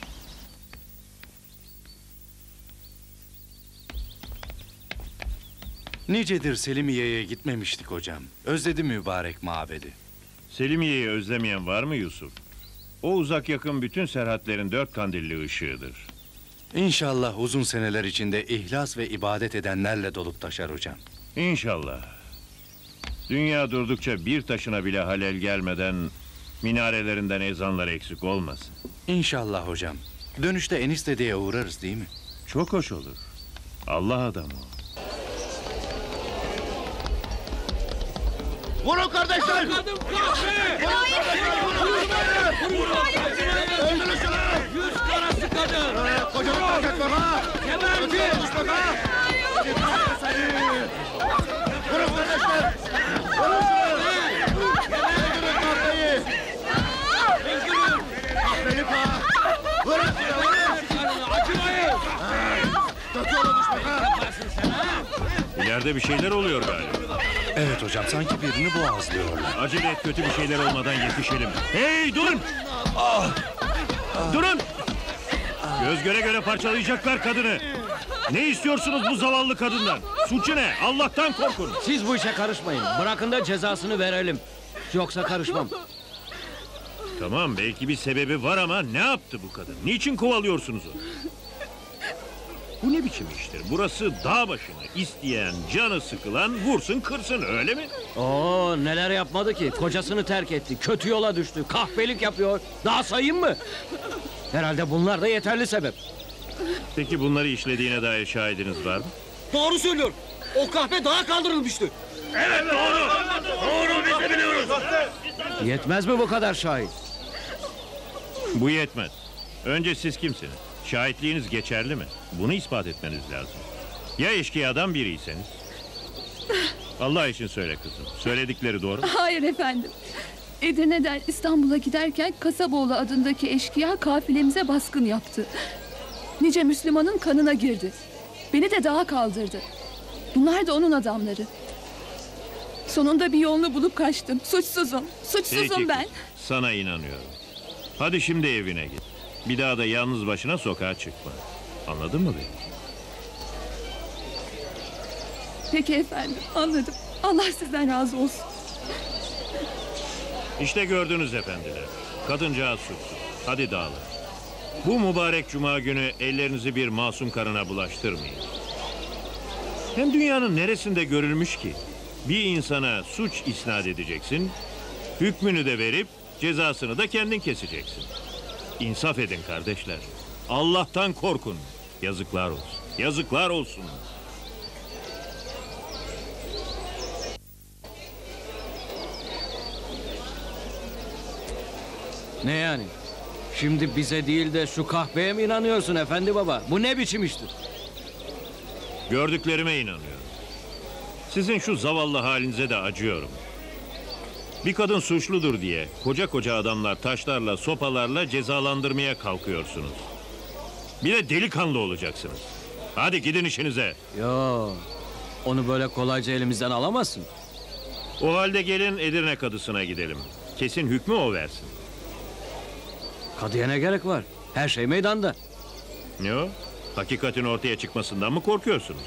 Nicedir Selimiye'ye gitmemiştik hocam. Özledim mübarek mabedi. Selimiye'yi özlemeyen var mı Yusuf? O uzak yakın bütün serhatlerin dört kandilli ışığıdır. İnşallah uzun seneler içinde ihlas ve ibadet edenlerle dolup taşar hocam. İnşallah. Dünya durdukça bir taşına bile halel gelmeden minarelerinden ezanlar eksik olmasın. İnşallah hocam. Dönüşte Enistedi'ye uğrarız değil mi? Çok hoş olur. Allah adamı. Vurun kardeşler! Kadın kahpe! Hayır! Öldürün şunu! Yüz karası kadın! Kocaman hareket var ha! Gebertin! Vurun kardeşler! Vurun şunu! Öldürün kahpeyi! Kahpelik ha! Vurun şunu! Vurun! Acımayın! Döküyorlar düşmek ha! İleride bir şeyler oluyor galiba. Evet hocam, sanki birini boğazlıyorlar. Acele et, kötü bir şeyler olmadan yetişelim. Hey durun! Durun! Göz göre göre parçalayacaklar kadını. Ne istiyorsunuz bu zavallı kadından? Suçu ne? Allah'tan korkun. Siz bu işe karışmayın. Bırakın da cezasını verelim. Yoksa karışmam. Tamam, belki bir sebebi var ama ne yaptı bu kadın? Niçin kovalıyorsunuz onu? Bu ne biçim iştir? Burası dağ başını. İsteyen, canı sıkılan vursun kırsın, öyle mi? Oo, neler yapmadı ki? Kocasını terk etti. Kötü yola düştü. Kahpelik yapıyor. Daha sayayım mı? Herhalde bunlar da yeterli sebep. Peki bunları işlediğine dair şahidiniz var mı? Doğru söylüyor. O kahpe dağa kaldırılmıştı. Evet doğru. Doğru, biz de biliyoruz. Yetmez mi bu kadar şahit? Bu yetmez. Önce siz kimsiniz? Şahitliğiniz geçerli mi? Bunu ispat etmeniz lazım. Ya eşkıyadan biriyseniz? Allah için söyle kızım. Söyledikleri doğru mu? Hayır efendim. Edirne'den İstanbul'a giderken Kasaboğlu adındaki eşkıya kafilemize baskın yaptı. Nice Müslümanın kanına girdi. Beni de dağa kaldırdı. Bunlar da onun adamları. Sonunda bir yolunu bulup kaçtım. Suçsuzum. Suçsuzum Peki ben. kızım, sana inanıyorum. Hadi şimdi evine git. Bir daha da yalnız başına sokağa çıkma. Anladın mı beni? Peki efendim, anladım. Allah sizden razı olsun. İşte gördünüz efendiler. Kadıncağız suçsuz. Hadi dağılın. Bu mübarek cuma günü ellerinizi bir masum karına bulaştırmayın. Hem dünyanın neresinde görülmüş ki? Bir insana suç isnat edeceksin, hükmünü de verip cezasını da kendin keseceksin. İnsaf edin kardeşler. Allah'tan korkun. Yazıklar olsun. Yazıklar olsun. Ne yani? Şimdi bize değil de şu kahpeye mi inanıyorsun efendi baba? Bu ne biçim iştir? Gördüklerime inanıyorum. Sizin şu zavallı halinize de acıyorum. Bir kadın suçludur diye koca koca adamlar taşlarla, sopalarla cezalandırmaya kalkıyorsunuz. Bir de delikanlı olacaksınız. Hadi gidin işinize. Yo, onu böyle kolayca elimizden alamazsın. O halde gelin Edirne Kadısı'na gidelim. Kesin hükmü o versin. Kadıya ne gerek var? Her şey meydanda. Ne o? Hakikatin ortaya çıkmasından mı korkuyorsunuz?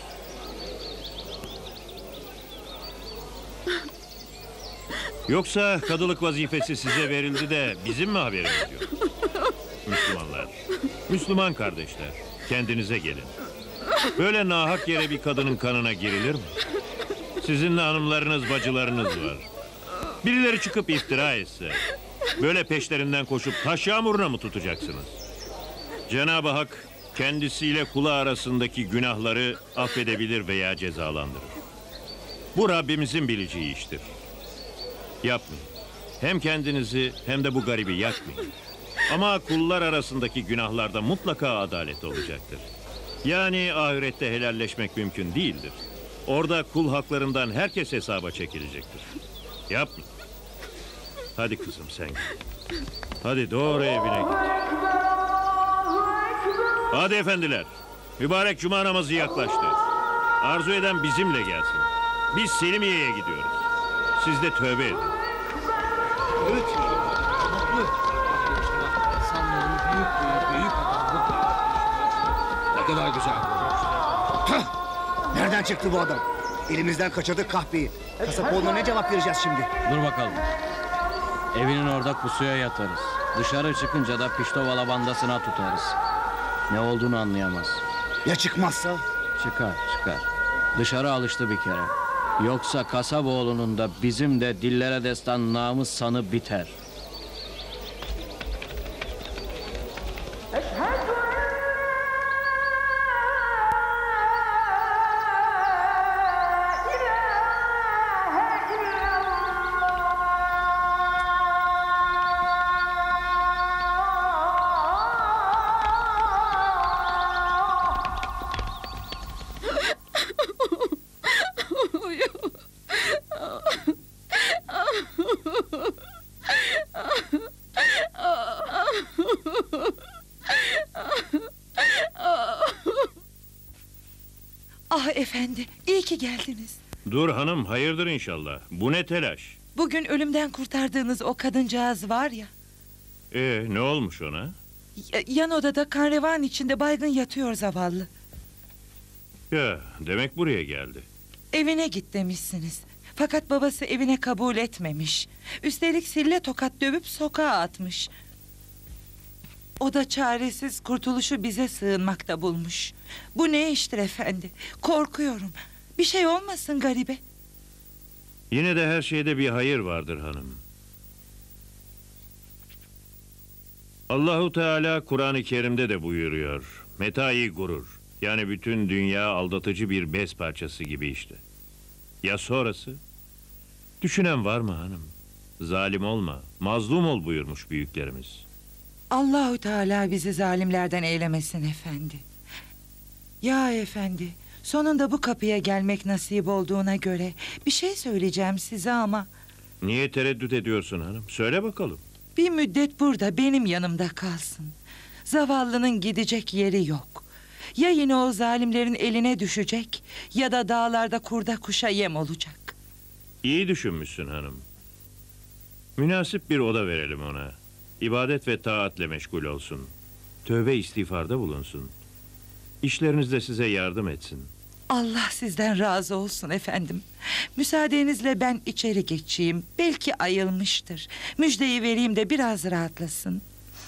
Yoksa kadılık vazifesi size verildi de bizim mi haberimiz yok? Müslümanlar, Müslüman kardeşler, kendinize gelin. Böyle nahak yere bir kadının kanına girilir mi? Sizin de hanımlarınız, bacılarınız var. Birileri çıkıp iftira etse, böyle peşlerinden koşup taş yağmuruna mı tutacaksınız? Cenab-ı Hak kendisiyle kulu arasındaki günahları affedebilir veya cezalandırır. Bu Rabbimizin bileceği iştir. Yapmayın. Hem kendinizi hem de bu garibi yakmayın. Ama kullar arasındaki günahlarda mutlaka adalet olacaktır. Yani ahirette helalleşmek mümkün değildir. Orada kul haklarından herkes hesaba çekilecektir. Yapmayın. Hadi kızım sen git. Hadi doğru evine git. Hadi efendiler. Mübarek cuma namazı yaklaştı. Arzu eden bizimle gelsin. Biz Selimiye'ye gidiyoruz. Siz de tövbe edin. Evet. Haklı. İnsanların büyük ne kadar güzel. Tüh! Nereden çıktı bu adam? Elimizden kaçırdık kahpeyi. Kasapoğlu'na ne cevap vereceğiz şimdi? Dur bakalım. Evinin orada pusuya yatarız. Dışarı çıkınca da piştovala bandasına tutarız. Ne olduğunu anlayamaz. Ya çıkmazsa? Çıkar. Dışarı alıştı bir kere. Yoksa Kasaboğlu'nun da bizim de dillere destan namus sanı biter. Ah efendi, iyi ki geldiniz. Dur hanım, hayırdır inşallah. Bu ne telaş? Bugün ölümden kurtardığınız o kadıncağız var ya... Ne olmuş ona? Yan odada kan revan içinde baygın yatıyor zavallı. Ya, demek buraya geldi. Evine git demişsiniz. Fakat babası evine kabul etmemiş. Üstelik sille tokat dövüp sokağa atmış. O da çaresiz kurtuluşu bize sığınmakta bulmuş. Bu ne iştir efendi? Korkuyorum. Bir şey olmasın garibe. Yine de her şeyde bir hayır vardır hanım. Allahu Teala Kur'an-ı Kerim'de de buyuruyor. Metai gurur. Yani bütün dünya aldatıcı bir bez parçası gibi işte. Ya sonrası? Düşünen var mı hanım? Zalim olma, mazlum ol buyurmuş büyüklerimiz. Allahu Teala bizi zalimlerden eylemesin efendi. Ya efendi, sonunda bu kapıya gelmek nasip olduğuna göre bir şey söyleyeceğim size ama... Niye tereddüt ediyorsun hanım? Söyle bakalım. Bir müddet burada benim yanımda kalsın. Zavallının gidecek yeri yok. Ya yine o zalimlerin eline düşecek... ...ya da dağlarda kurda kuşa yem olacak. İyi düşünmüşsün hanım. Münasip bir oda verelim ona. İbadet ve taatle meşgul olsun. Tövbe istiğfarda bulunsun. İşlerinizde size yardım etsin. Allah sizden razı olsun efendim. Müsaadenizle ben içeri geçeyim. Belki ayılmıştır. Müjdeyi vereyim de biraz rahatlasın.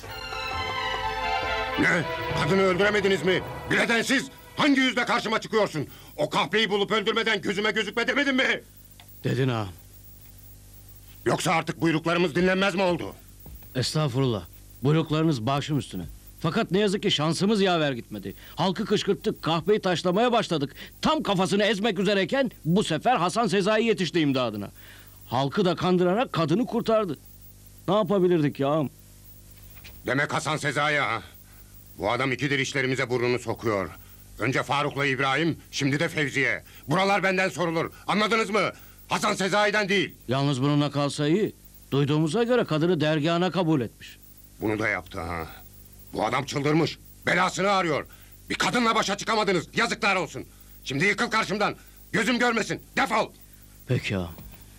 Ne? Kadını öldüremediniz mi? Biledensiz! Hangi yüzle karşıma çıkıyorsun? O kahpeyi bulup öldürmeden gözüme gözükme demedin mi? Dedin ağam. Yoksa artık buyruklarımız dinlenmez mi oldu? Estağfurullah. Buyruklarınız başım üstüne. Fakat ne yazık ki şansımız yaver gitmedi. Halkı kışkırttık, kahveyi taşlamaya başladık. Tam kafasını ezmek üzereyken bu sefer Hasan Sezai yetişti imdadına. Halkı da kandırarak kadını kurtardı. Ne yapabilirdik ya ağam? Demek Hasan Sezai ha? Bu adam ikidir işlerimize burnunu sokuyor. Önce Faruk'la İbrahim, şimdi de Fevziye. Buralar benden sorulur. Anladınız mı? Hasan Sezai'den değil. Yalnız bununla kalsa iyi. Duyduğumuza göre kadını dergahına kabul etmiş. Bunu da yaptı ha. Bu adam çıldırmış. Belasını arıyor. Bir kadınla başa çıkamadınız. Yazıklar olsun. Şimdi yıkıl karşımdan. Gözüm görmesin. Defol. Peki ağam.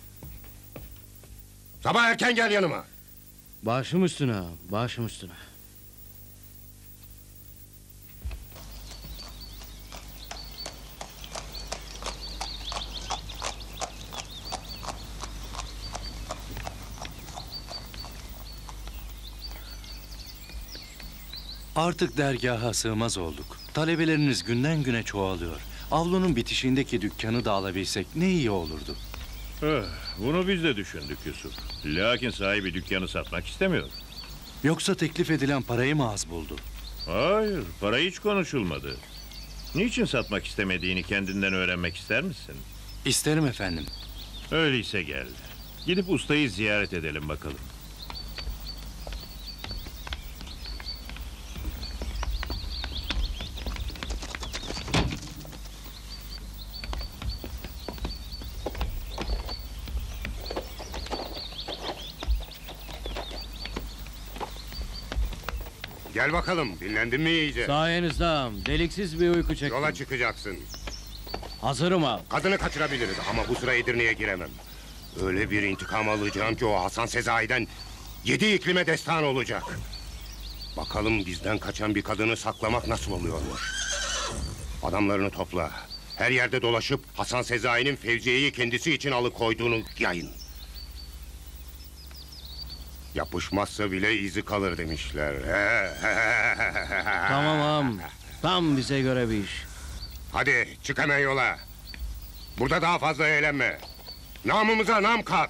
Sabah erken gel yanıma. Başım üstüne ağam, başım üstüne. Artık dergaha sığmaz olduk. Talebeleriniz günden güne çoğalıyor. Avlunun bitişiğindeki dükkanı da alabilsek ne iyi olurdu. Bunu biz de düşündük Yusuf. Lakin sahibi dükkanı satmak istemiyor. Yoksa teklif edilen parayı mı az buldu? Hayır, para hiç konuşulmadı. Niçin satmak istemediğini kendinden öğrenmek ister misin? İsterim efendim. Öyleyse gel. Gidip ustayı ziyaret edelim bakalım. Gel bakalım. Dinlendin mi iyice? Sayenizde ağam, deliksiz bir uyku çektim. Yola çıkacaksın. Hazırım ağam. Kadını kaçırabiliriz ama bu sıra Edirne'ye giremem. Öyle bir intikam alacağım ki o Hasan Sezai'den 7 iklime destan olacak. Bakalım bizden kaçan bir kadını saklamak nasıl oluyormuş. Adamlarını topla. Her yerde dolaşıp Hasan Sezai'nin Fevziye'yi kendisi için alıkoyduğunu yayın. Yapışmazsa bile izi kalır demişler. Tamam ağam, tam bize göre bir iş. Hadi çık hemen yola. Burada daha fazla eğlenme. Namımıza nam kat.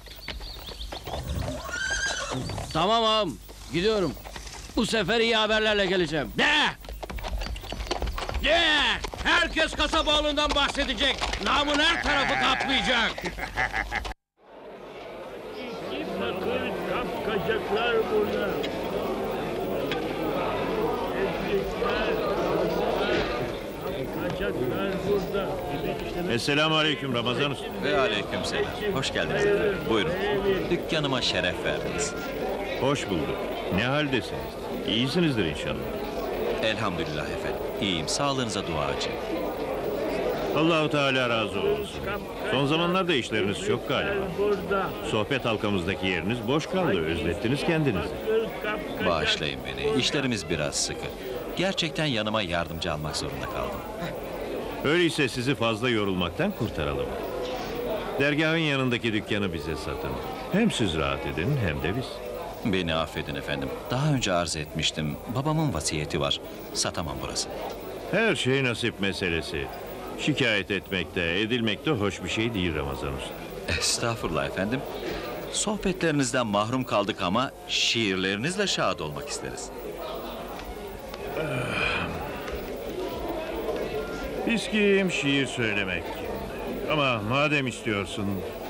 Tamam ağam, gidiyorum. Bu sefer iyi haberlerle geleceğim. De! Herkes kasabalığından bahsedecek. Namın her tarafı kaplayacak. Bakın kapkacaklar burada. Kapkacaklar burada. Esselamu aleyküm Ramazan Usta. Ve aleyküm selam. Hoş geldiniz efendim. Buyurun. Dükkanıma şeref verdiniz. Hoş bulduk. Ne haldesiniz? İyisinizdir inşallah. Elhamdülillah efendim. İyiyim. Sağlığınıza duacıyım. Allahu Teala razı olsun. Son zamanlarda işleriniz çok galiba. Sohbet halkamızdaki yeriniz boş kaldı. Özlettiniz kendinizi. Bağışlayın beni. İşlerimiz biraz sıkı. Gerçekten yanıma yardımcı almak zorunda kaldım. Öyleyse sizi fazla yorulmaktan kurtaralım. Dergahın yanındaki dükkanı bize satın. Hem siz rahat edin hem de biz. Beni affedin efendim. Daha önce arz etmiştim. Babamın vasiyeti var. Satamam burası. Her şey nasip meselesi. Şikayet etmekte, edilmekte hoş bir şey değil Ramazan Usta. Estağfurullah efendim. Sohbetlerinizden mahrum kaldık ama şiirlerinizle şad olmak isteriz. İskiyim şiir söylemek. Ama madem istiyorsun...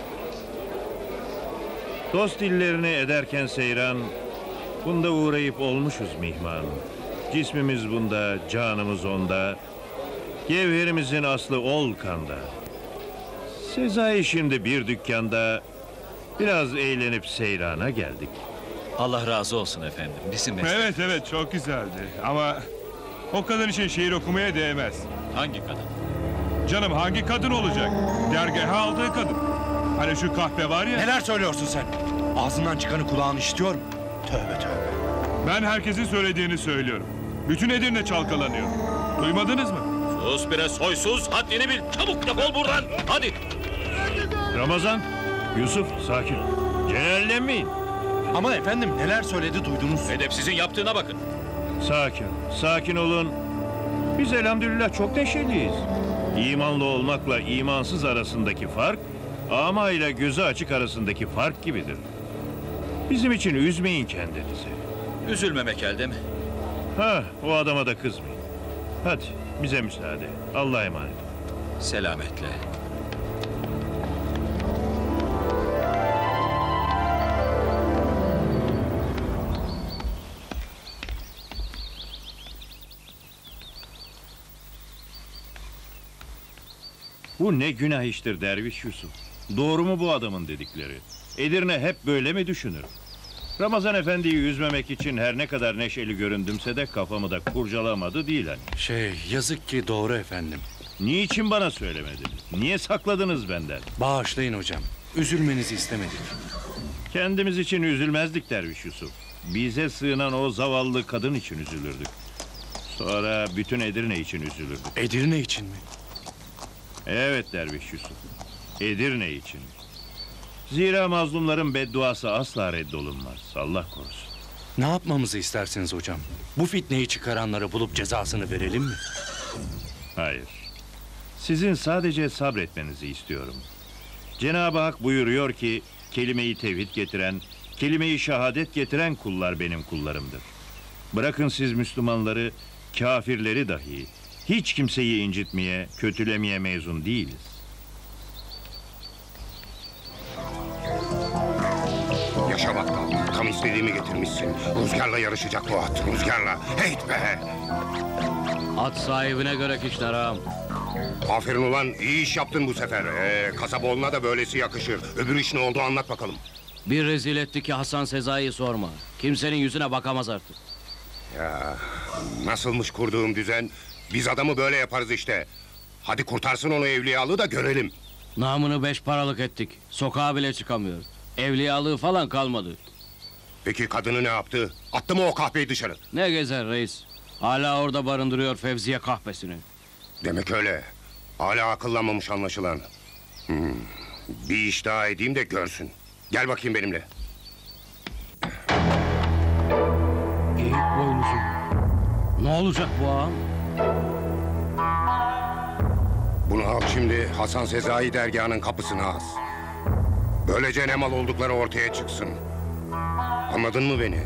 Dost dillerini ederken seyran... Bunda uğrayıp olmuşuz mihman. Cismimiz bunda, canımız onda... Gevherimizin aslı ol kanda. Sezai şimdi bir dükkanda... Biraz eğlenip seyrana geldik. Allah razı olsun efendim. Bizim Evet evet çok güzeldi ama... O kadın için şiir okumaya değmez. Hangi kadın? Canım hangi kadın olacak? Dergaha aldığı kadın. Hani şu kahpe var ya... Neler söylüyorsun sen? Ağzından çıkanı kulağın işitiyor mu? Tövbe tövbe. Ben herkesin söylediğini söylüyorum. Bütün Edirne çalkalanıyor. Duymadınız mı? Sus bre soysuz, haddini bil. Çabuk defol buradan. Hadi. Ramazan, Yusuf sakin ol. Celallenmeyin. Ama efendim neler söyledi duydunuz. Edepsizin yaptığına bakın. Sakin, sakin olun. Biz elhamdülillah çok neşeliyiz. İmanlı olmakla imansız arasındaki fark, ama ile gözü açık arasındaki fark gibidir. Bizim için üzmeyin kendinizi. Üzülmemek elde mi? O adama da kızmayın. Hadi bize müsaade. Allah'a emanet. Selametle. Bu ne günah iştir Derviş Yusuf. Doğru mu bu adamın dedikleri? Edirne hep böyle mi düşünür? Ramazan Efendi'yi üzmemek için her ne kadar neşeli göründümse de kafamı da kurcalamadı değil hani. Yazık ki doğru efendim. Niçin bana söylemediniz? Niye sakladınız benden? Bağışlayın hocam. Üzülmenizi istemedik. Kendimiz için üzülmezdik Derviş Yusuf. Bize sığınan o zavallı kadın için üzülürdük. Sonra bütün Edirne için üzülürdük. Edirne için mi? Evet Derviş Yusuf. Edirne için. Zira mazlumların bedduası asla reddolunmaz. Allah korusun. Ne yapmamızı istersiniz hocam? Bu fitneyi çıkaranları bulup cezasını verelim mi? Hayır. Sizin sadece sabretmenizi istiyorum. Cenab-ı Hak buyuruyor ki, kelime-i tevhid getiren, kelime-i şehadet getiren kullar benim kullarımdır. Bırakın siz Müslümanları, kafirleri dahi, hiç kimseyi incitmeye, kötülemeye mezun değiliz. Yaşa bakkal. Tam istediğimi getirmişsin. Rüzgarla yarışacak bu at. Rüzgarla. Heyt be! At sahibine göre kişiler ağam. Aferin ulan. İyi iş yaptın bu sefer. Kasaboğlu'na da böylesi yakışır. Öbür iş ne oldu anlat bakalım. Bir rezil etti ki Hasan Sezai'yi sorma. Kimsenin yüzüne bakamaz artık. Ya nasılmış kurduğum düzen? Biz adamı böyle yaparız işte. Hadi kurtarsın onu evliyalığı da görelim. Namını 5 paralık ettik. Sokağa bile çıkamıyor. Evliyalığı falan kalmadı. Peki kadını ne yaptı? Attı mı o kahpeyi dışarı? Ne gezer reis? Hala orada barındırıyor Fevziye kahvesini. Demek öyle. Hala akıllanmamış anlaşılan. Bir iş daha edeyim de görsün. Gel bakayım benimle. Geyik boynuzu. Ne olacak bu ağam? Bunu al şimdi Hasan Sezai dergahının kapısına as. Böylece ne mal oldukları ortaya çıksın. Anladın mı beni?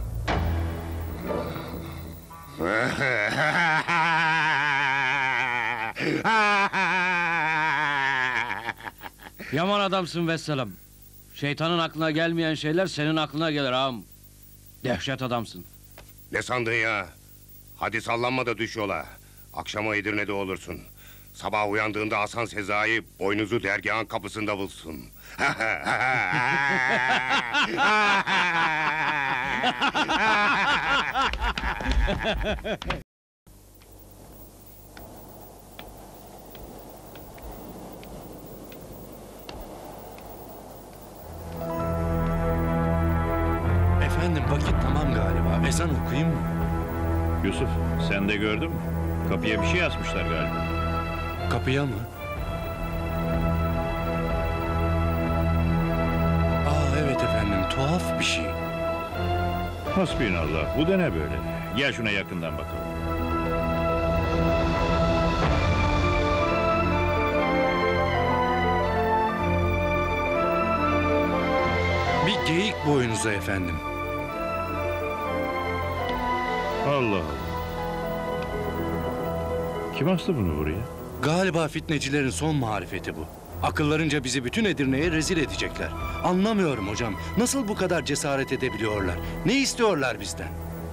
Yaman adamsın vesselam. Şeytanın aklına gelmeyen şeyler senin aklına gelir ağam. Dehşet adamsın. Ne sandın ya? Hadi sallanma da düş yola. Akşama Edirne'de olursun. Sabah uyandığında Hasan Sezai boynuzu dergahın kapısında bulsun. Efendim vakit tamam galiba. Ezan okuyayım mı? Yusuf, sen de gördün mü? Kapıya bir şey asmışlar galiba. Kapıya mı? Aa evet efendim, tuhaf bir şey. Hasbinallah, bu da ne böyle? Gel şuna yakından bakalım. Bir geyik boynuzu efendim. Allah Allah. Kim astı bunu buraya? Galiba fitnecilerin son marifeti bu. Akıllarınca bizi bütün Edirne'ye rezil edecekler. Anlamıyorum hocam. Nasıl bu kadar cesaret edebiliyorlar? Ne istiyorlar bizden?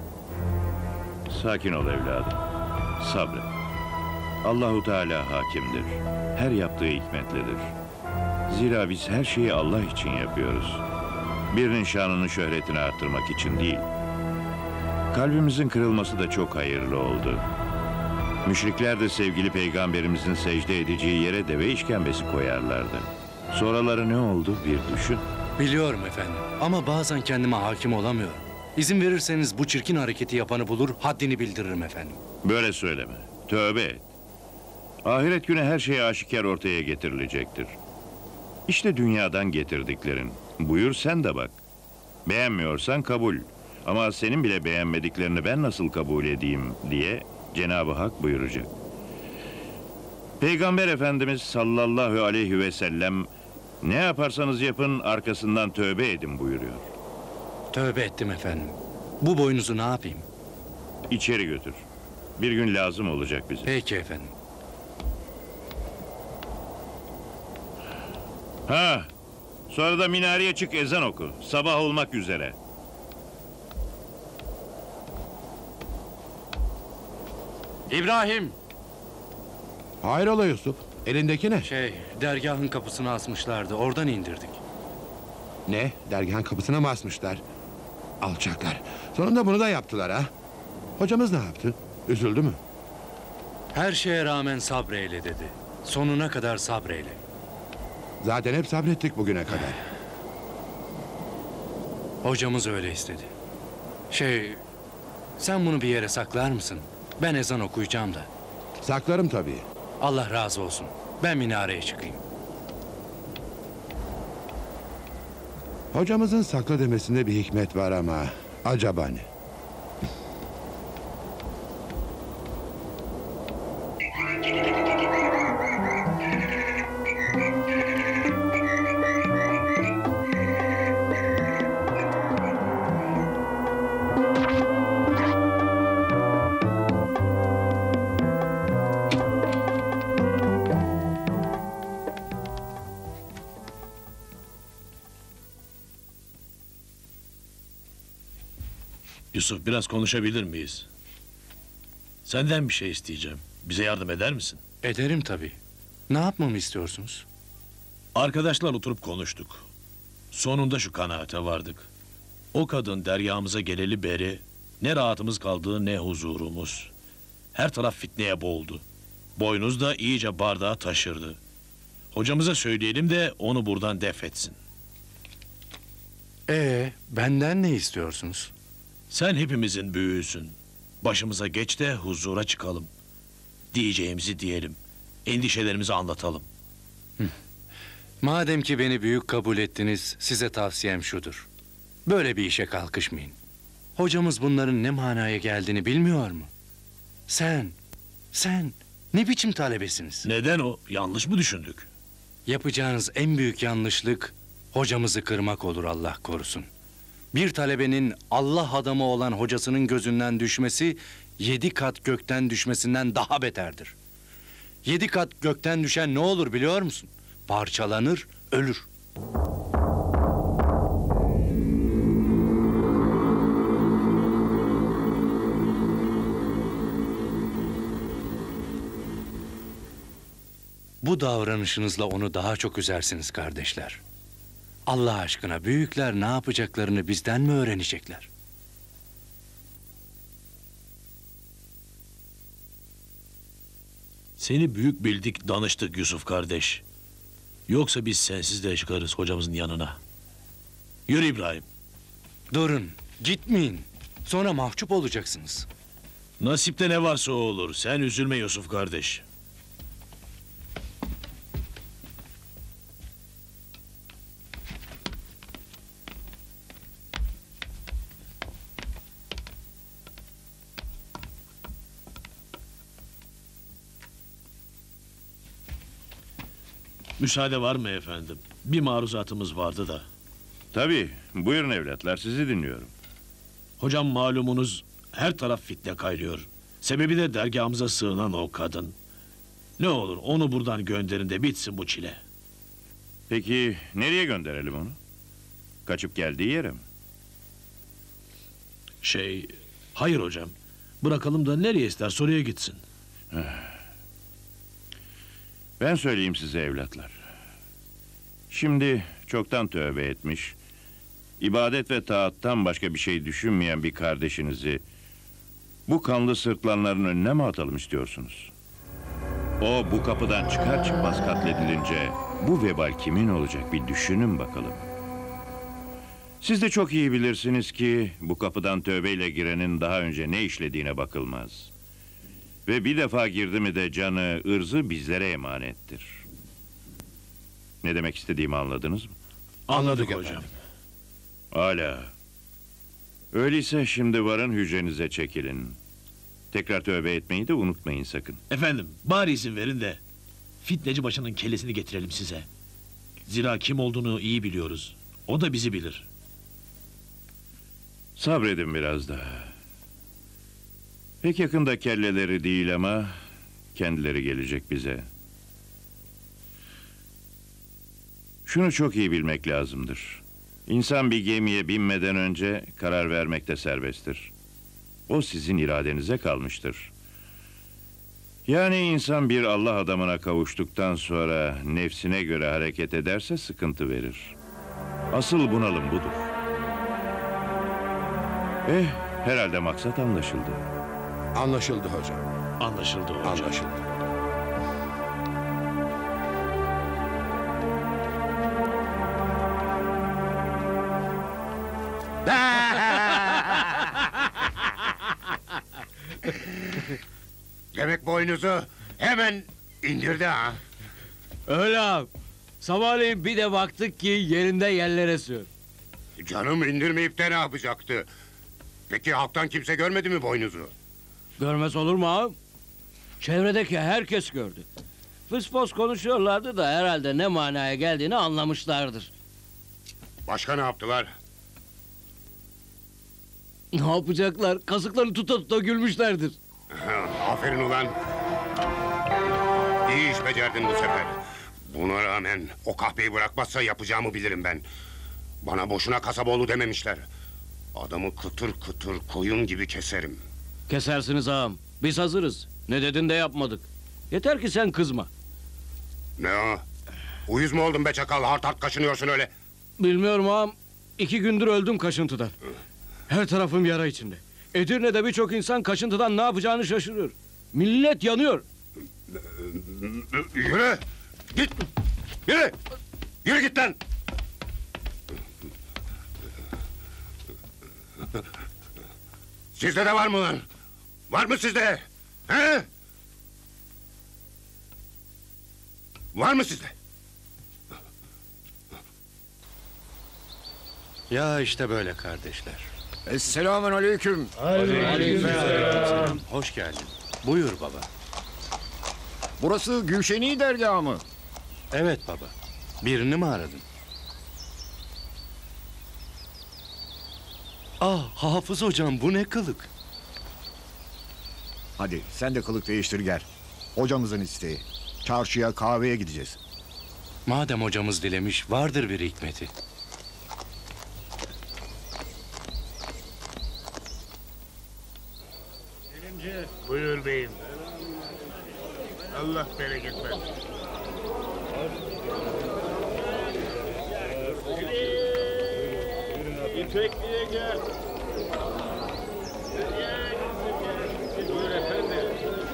Sakin ol evladım. Sabret. Allahu Teala hakimdir. Her yaptığı hikmetlidir. Zira biz her şeyi Allah için yapıyoruz. Birinin şanını, şöhretini arttırmak için değil. Kalbimizin kırılması da çok hayırlı oldu. Müşrikler de sevgili peygamberimizin secde edeceği yere deve işkembesi koyarlardı. Sonraları ne oldu bir düşün. Biliyorum efendim ama bazen kendime hakim olamıyorum. İzin verirseniz bu çirkin hareketi yapanı bulur, haddini bildiririm efendim. Böyle söyleme. Tövbe et. Ahiret günü her şey aşikar ortaya getirilecektir. İşte dünyadan getirdiklerin. Buyur sen de bak. Beğenmiyorsan kabul. Ama senin bile beğenmediklerini ben nasıl kabul edeyim diye Cenab-ı Hak buyuracak. Peygamber Efendimiz sallallahu aleyhi ve sellem ne yaparsanız yapın arkasından tövbe edin buyuruyor. Tövbe ettim efendim. Bu boynuzu ne yapayım? İçeri götür. Bir gün lazım olacak bize. Peki efendim. Ha, sonra da minareye çık ezan oku. Sabah olmak üzere. İbrahim! Hayrola Yusuf? Elindeki ne? Dergahın kapısına asmışlardı. Oradan indirdik. Ne? Dergahın kapısına mı asmışlar? Alçaklar. Sonunda bunu da yaptılar ha? Hocamız ne yaptı? Üzüldü mü? Her şeye rağmen sabreyle dedi. Sonuna kadar sabreyle. Zaten hep sabrettik bugüne kadar. Hocamız öyle istedi. Sen bunu bir yere saklar mısın? Ben ezan okuyacağım da. Saklarım tabii. Allah razı olsun. Ben minareye çıkayım. Hocamızın sakla demesinde bir hikmet var ama acaba ne? Yusuf, biraz konuşabilir miyiz? Senden bir şey isteyeceğim. Bize yardım eder misin? Ederim tabii. Ne yapmamı istiyorsunuz? Arkadaşlar oturup konuştuk. Sonunda şu kanaate vardık. O kadın dergahımıza geleli beri ne rahatımız kaldı ne huzurumuz. Her taraf fitneye boğuldu. Boynuz da iyice bardağı taşırdı. Hocamıza söyleyelim de onu buradan def etsin. Benden ne istiyorsunuz? Sen hepimizin büyüğüsün. Başımıza geç de huzura çıkalım. Diyeceğimizi diyelim. Endişelerimizi anlatalım. Madem ki beni büyük kabul ettiniz, size tavsiyem şudur. Böyle bir işe kalkışmayın. Hocamız bunların ne manaya geldiğini bilmiyor mu? Sen ne biçim talebesiniz? Neden o? Yanlış mı düşündük? Yapacağınız en büyük yanlışlık hocamızı kırmak olur, Allah korusun. Bir talebenin Allah adamı olan hocasının gözünden düşmesi 7 kat gökten düşmesinden daha beterdir. 7 kat gökten düşen ne olur biliyor musun? Parçalanır, ölür. Bu davranışınızla onu daha çok üzersiniz kardeşler. Allah aşkına büyükler ne yapacaklarını bizden mi öğrenecekler? Seni büyük bildik, danıştık Yusuf kardeş. Yoksa biz sensiz de çıkarız hocamızın yanına. Yürü İbrahim. Durun, gitmeyin. Sonra mahcup olacaksınız. Nasipte ne varsa o olur. Sen üzülme Yusuf kardeş. Müsaade var mı efendim? Bir maruzatımız vardı da. Tabii, buyurun evlatlar, sizi dinliyorum. Hocam malumunuz her taraf fitne kaynıyor. Sebebi de dergahımıza sığınan o kadın. Ne olur onu buradan gönderin de bitsin bu çile. Peki nereye gönderelim onu? Kaçıp geldiği yere mi? Hayır hocam. Bırakalım da nereye isterse oraya gitsin. Ben söyleyeyim size evlatlar. Şimdi çoktan tövbe etmiş, ibadet ve taattan başka bir şey düşünmeyen bir kardeşinizi bu kanlı sırtlanların önüne mi atalım istiyorsunuz? O bu kapıdan çıkar çıkmaz katledilince bu vebal kimin olacak bir düşünün bakalım. Siz de çok iyi bilirsiniz ki bu kapıdan tövbeyle girenin daha önce ne işlediğine bakılmaz. Ve bir defa girdi mi de canı, ırzı bizlere emanettir. Ne demek istediğimi anladınız mı? Anladık hocam. Hala. Öyleyse şimdi varın hücrenize çekilin. Tekrar tövbe etmeyi de unutmayın sakın. Efendim, bari izin verin de fitneci başının kellesini getirelim size. Zira kim olduğunu iyi biliyoruz. O da bizi bilir. Sabredin biraz daha. Pek yakında kelleleri değil ama kendileri gelecek bize. Şunu çok iyi bilmek lazımdır. İnsan bir gemiye binmeden önce karar vermekte serbesttir. O sizin iradenize kalmıştır. Yani insan bir Allah adamına kavuştuktan sonra nefsine göre hareket ederse sıkıntı verir. Asıl bunalım budur. Herhalde maksat anlaşıldı. Anlaşıldı hocam. Anlaşıldı hocam. Anlaşıldı. Demek boynuzu hemen indirdi ha. Öyle abi. Sabahleyin bir de baktık ki yerinde yerlere sür. Canım indirmeyip de ne yapacaktı? Peki halktan kimse görmedi mi boynuzu? Görmez olur mu abi? Çevredeki herkes gördü. Fıs konuşuyorlardı da herhalde ne manaya geldiğini anlamışlardır. Başka ne yaptılar? Ne yapacaklar? Kasıklarını tuta gülmüşlerdir. Aferin ulan. İyi iş becerdin bu sefer. Buna rağmen o kahpeyi bırakmazsa yapacağımı bilirim ben. Bana boşuna Kasaboğlu dememişler. Adamı kıtır kıtır koyun gibi keserim. Kesersiniz ağam. Biz hazırız. Ne dedin de yapmadık. Yeter ki sen kızma. Ne o? Uyuz mu oldun be çakal? Hart hart kaşınıyorsun öyle. Bilmiyorum ağam. 2 gündür öldüm kaşıntıdan. Her tarafım yara içinde. Edirne'de birçok insan kaşıntıdan ne yapacağını şaşırıyor. Millet yanıyor. Yürü! Git! Yürü! Yürü git lan! Sizde de var mı lan? Var mı sizde? He? Var mı sizde? Ya işte böyle kardeşler. Esselamun aleyküm. Aleykümselam. Hoş geldin. Buyur baba. Burası Gülşeni dergahı mı? Evet baba. Birini mi aradın? Hafız hocam bu ne kılık? Hadi sen de kılık değiştir gel. Hocamızın isteği. Çarşıya kahveye gideceğiz. Madem hocamız dilemiş vardır bir hikmeti. Buyur beyim. Allah bereket versin. İpekli'ye gel. Buyur efendim.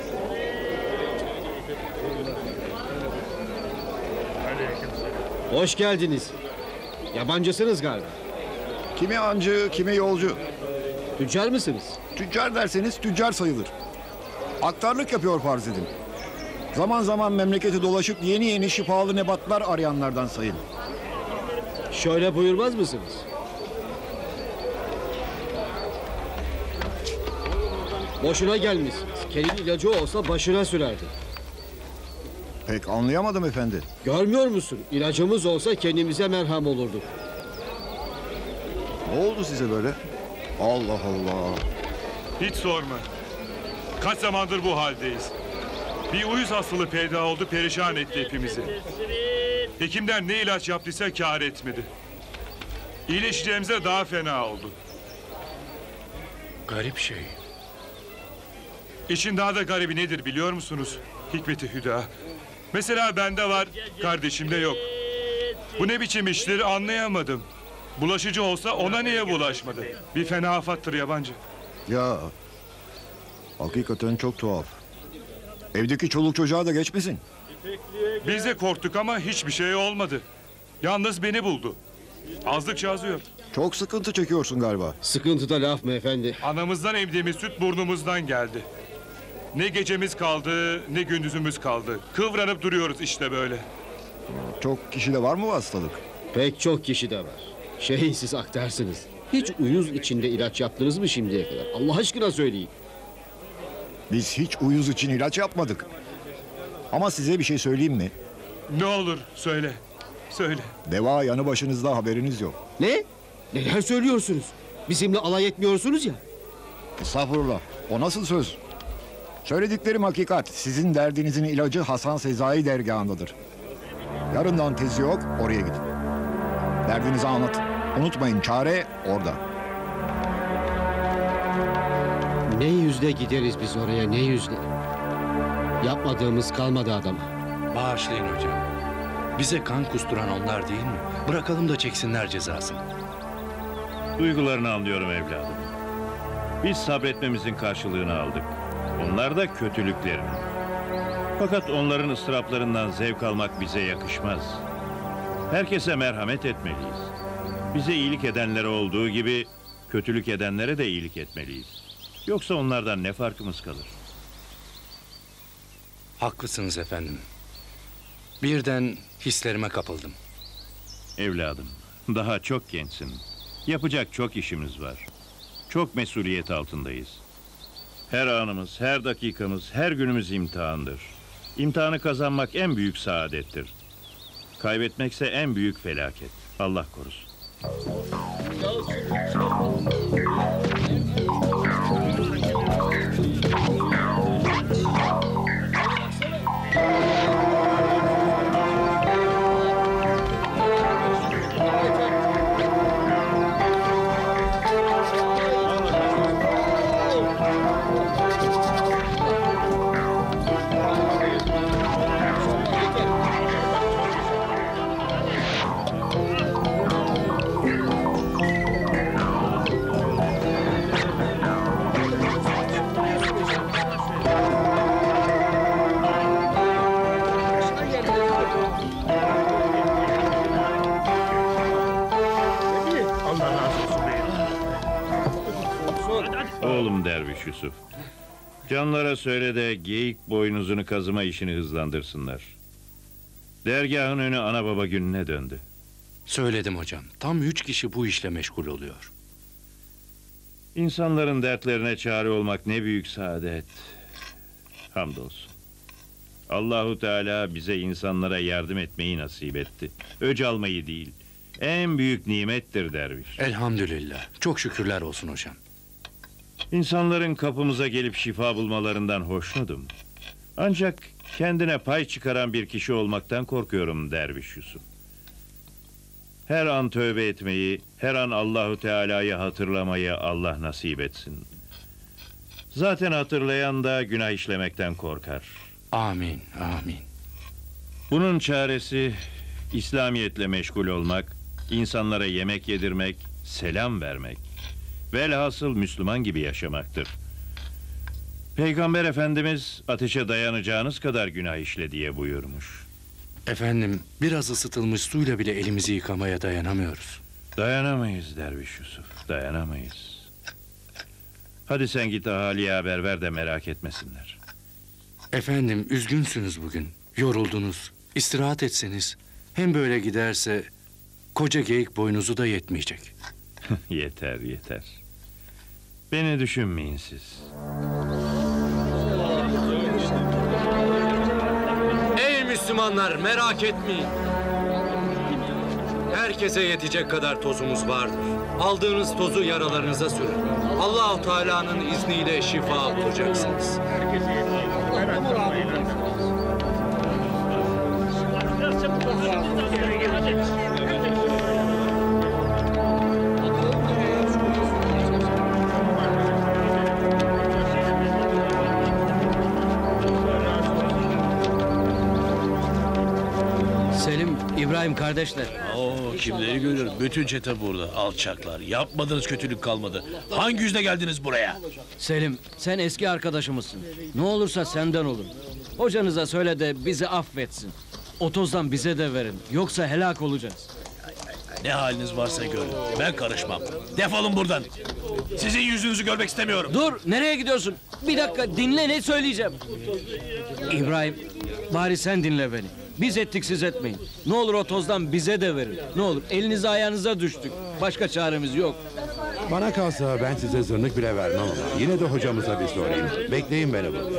Hoş geldiniz. Yabancısınız galiba. Kimi ancı, kimi yolcu. Tüccar mısınız? Tüccar derseniz tüccar sayılır. Aktarlık yapıyor farz edin. Zaman zaman memleketi dolaşıp yeni yeni şifalı nebatlar arayanlardan sayın. Şöyle buyurmaz mısınız? Boşuna gelmişsiniz. Kelin ilacı olsa başına sürerdi. Pek anlayamadım efendi. Görmüyor musun? İlacımız olsa kendimize merhem olurduk. Ne oldu size böyle? Allah Allah. Hiç sorma. Kaç zamandır bu haldeyiz. Bir uyuz hastalığı peyda oldu, perişan etti hepimizi. Hekimler ne ilaç yaptıysa kâr etmedi. İyileşeceğimize daha fena oldu. Garip şey. İşin daha da garibi nedir biliyor musunuz? Hikmet-i Hüda. Mesela bende var, kardeşimde yok. Bu ne biçim iştir anlayamadım. Bulaşıcı olsa ona niye bulaşmadı? Bir fena afattır yabancı. Ya, hakikaten çok tuhaf. Evdeki çoluk çocuğa da geçmesin. Biz de korktuk ama hiçbir şey olmadı. Yalnız beni buldu. Azlıkça azıyor. Çok sıkıntı çekiyorsun galiba. Sıkıntıda laf mı efendi? Anamızdan emdiğimiz süt burnumuzdan geldi. Ne gecemiz kaldı, ne gündüzümüz kaldı. Kıvranıp duruyoruz işte böyle. Çok kişide var mı bu hastalık? Pek çok kişi de var. Siz aktarsınız. Hiç uyuz içinde ilaç yaptınız mı şimdiye kadar? Allah aşkına söyleyin. Biz hiç uyuz için ilaç yapmadık. Ama size bir şey söyleyeyim mi? Ne olur söyle, söyle. Deva yanı başınızda haberiniz yok. Ne? Neler söylüyorsunuz? Bizimle alay etmiyorsunuz ya. Estağfurullah. O nasıl söz? Söylediklerim hakikat. Sizin derdinizin ilacı Hasan Sezai dergahındadır. Yarından tezi yok, oraya gidin. Derdinizi anlatın. Unutmayın, çare orada. Ne yüzle gideriz biz oraya, ne yüzle? Yapmadığımız kalmadı adama. Bağışlayın hocam. Bize kan kusturan onlar değil mi? Bırakalım da çeksinler cezasını. Duygularını anlıyorum evladım. Biz sabretmemizin karşılığını aldık. Onlar da kötülüklerini. Fakat onların ıstıraplarından zevk almak bize yakışmaz. Herkese merhamet etmeliyiz. Bize iyilik edenlere olduğu gibi kötülük edenlere de iyilik etmeliyiz. Yoksa onlardan ne farkımız kalır? Haklısınız efendim. Birden hislerime kapıldım. Evladım, daha çok gençsin. Yapacak çok işimiz var. Çok mesuliyet altındayız. Her anımız, her dakikamız, her günümüz imtihandır. İmtihanı kazanmak en büyük saadettir. Kaybetmekse en büyük felaket. Allah korusun. Oğlum Derviş Yusuf. Canlara söyle de geyik boynuzunu kazıma işini hızlandırsınlar. Dergahın önü ana baba gününe döndü. Söyledim hocam. Tam 3 kişi bu işle meşgul oluyor. İnsanların dertlerine çare olmak ne büyük saadet. Hamdolsun. Allahu Teala bize insanlara yardım etmeyi nasip etti. Öc almayı değil. En büyük nimettir derviş. Elhamdülillah. Çok şükürler olsun hocam. İnsanların kapımıza gelip şifa bulmalarından hoşnutum. Ancak kendine pay çıkaran bir kişi olmaktan korkuyorum Derviş Yusuf. Her an tövbe etmeyi, her an Allahu Teala'yı hatırlamayı Allah nasip etsin. Zaten hatırlayan da günah işlemekten korkar. Amin, amin. Bunun çaresi İslamiyetle meşgul olmak, insanlara yemek yedirmek, selam vermek. Velhasıl Müslüman gibi yaşamaktır. Peygamber Efendimiz ateşe dayanacağınız kadar günah işle diye buyurmuş. Efendim, biraz ısıtılmış suyla bile elimizi yıkamaya dayanamıyoruz. Dayanamayız Derviş Yusuf, dayanamayız. Hadi sen git ahaliye haber ver de merak etmesinler. Efendim, üzgünsünüz bugün. Yoruldunuz. İstirahat etseniz. Hem böyle giderse koca geyik boynuzu da yetmeyecek. Yeter, yeter. Beni düşünmeyin siz. Ey Müslümanlar, merak etmeyin. Herkese yetecek kadar tozumuz vardır. Aldığınız tozu yaralarınıza sürün. Allah-u Teala'nın izniyle şifa bulacaksınız. Selim, İbrahim kardeşler. Oo, kimleri görüyorum? Bütün çete burada. Alçaklar. Yapmadığınız kötülük kalmadı. Hangi yüzle geldiniz buraya? Selim, sen eski arkadaşımızsın. Ne olursa senden olur. Hocanıza söyle de bizi affetsin. O tozdan bize de verin. Yoksa helak olacağız. Ne haliniz varsa görün. Ben karışmam. Defolun buradan. Sizin yüzünüzü görmek istemiyorum. Dur, nereye gidiyorsun? Bir dakika, dinle, ne söyleyeceğim. İbrahim, bari sen dinle beni. Biz ettik, siz etmeyin. Ne olur o tozdan bize de verin. Ne olur, elinize ayağınıza düştük. Başka çaremiz yok. Bana kalsa ben size zırnık bile vermem ama yine de hocamıza bir sorayım. Bekleyin beni burada.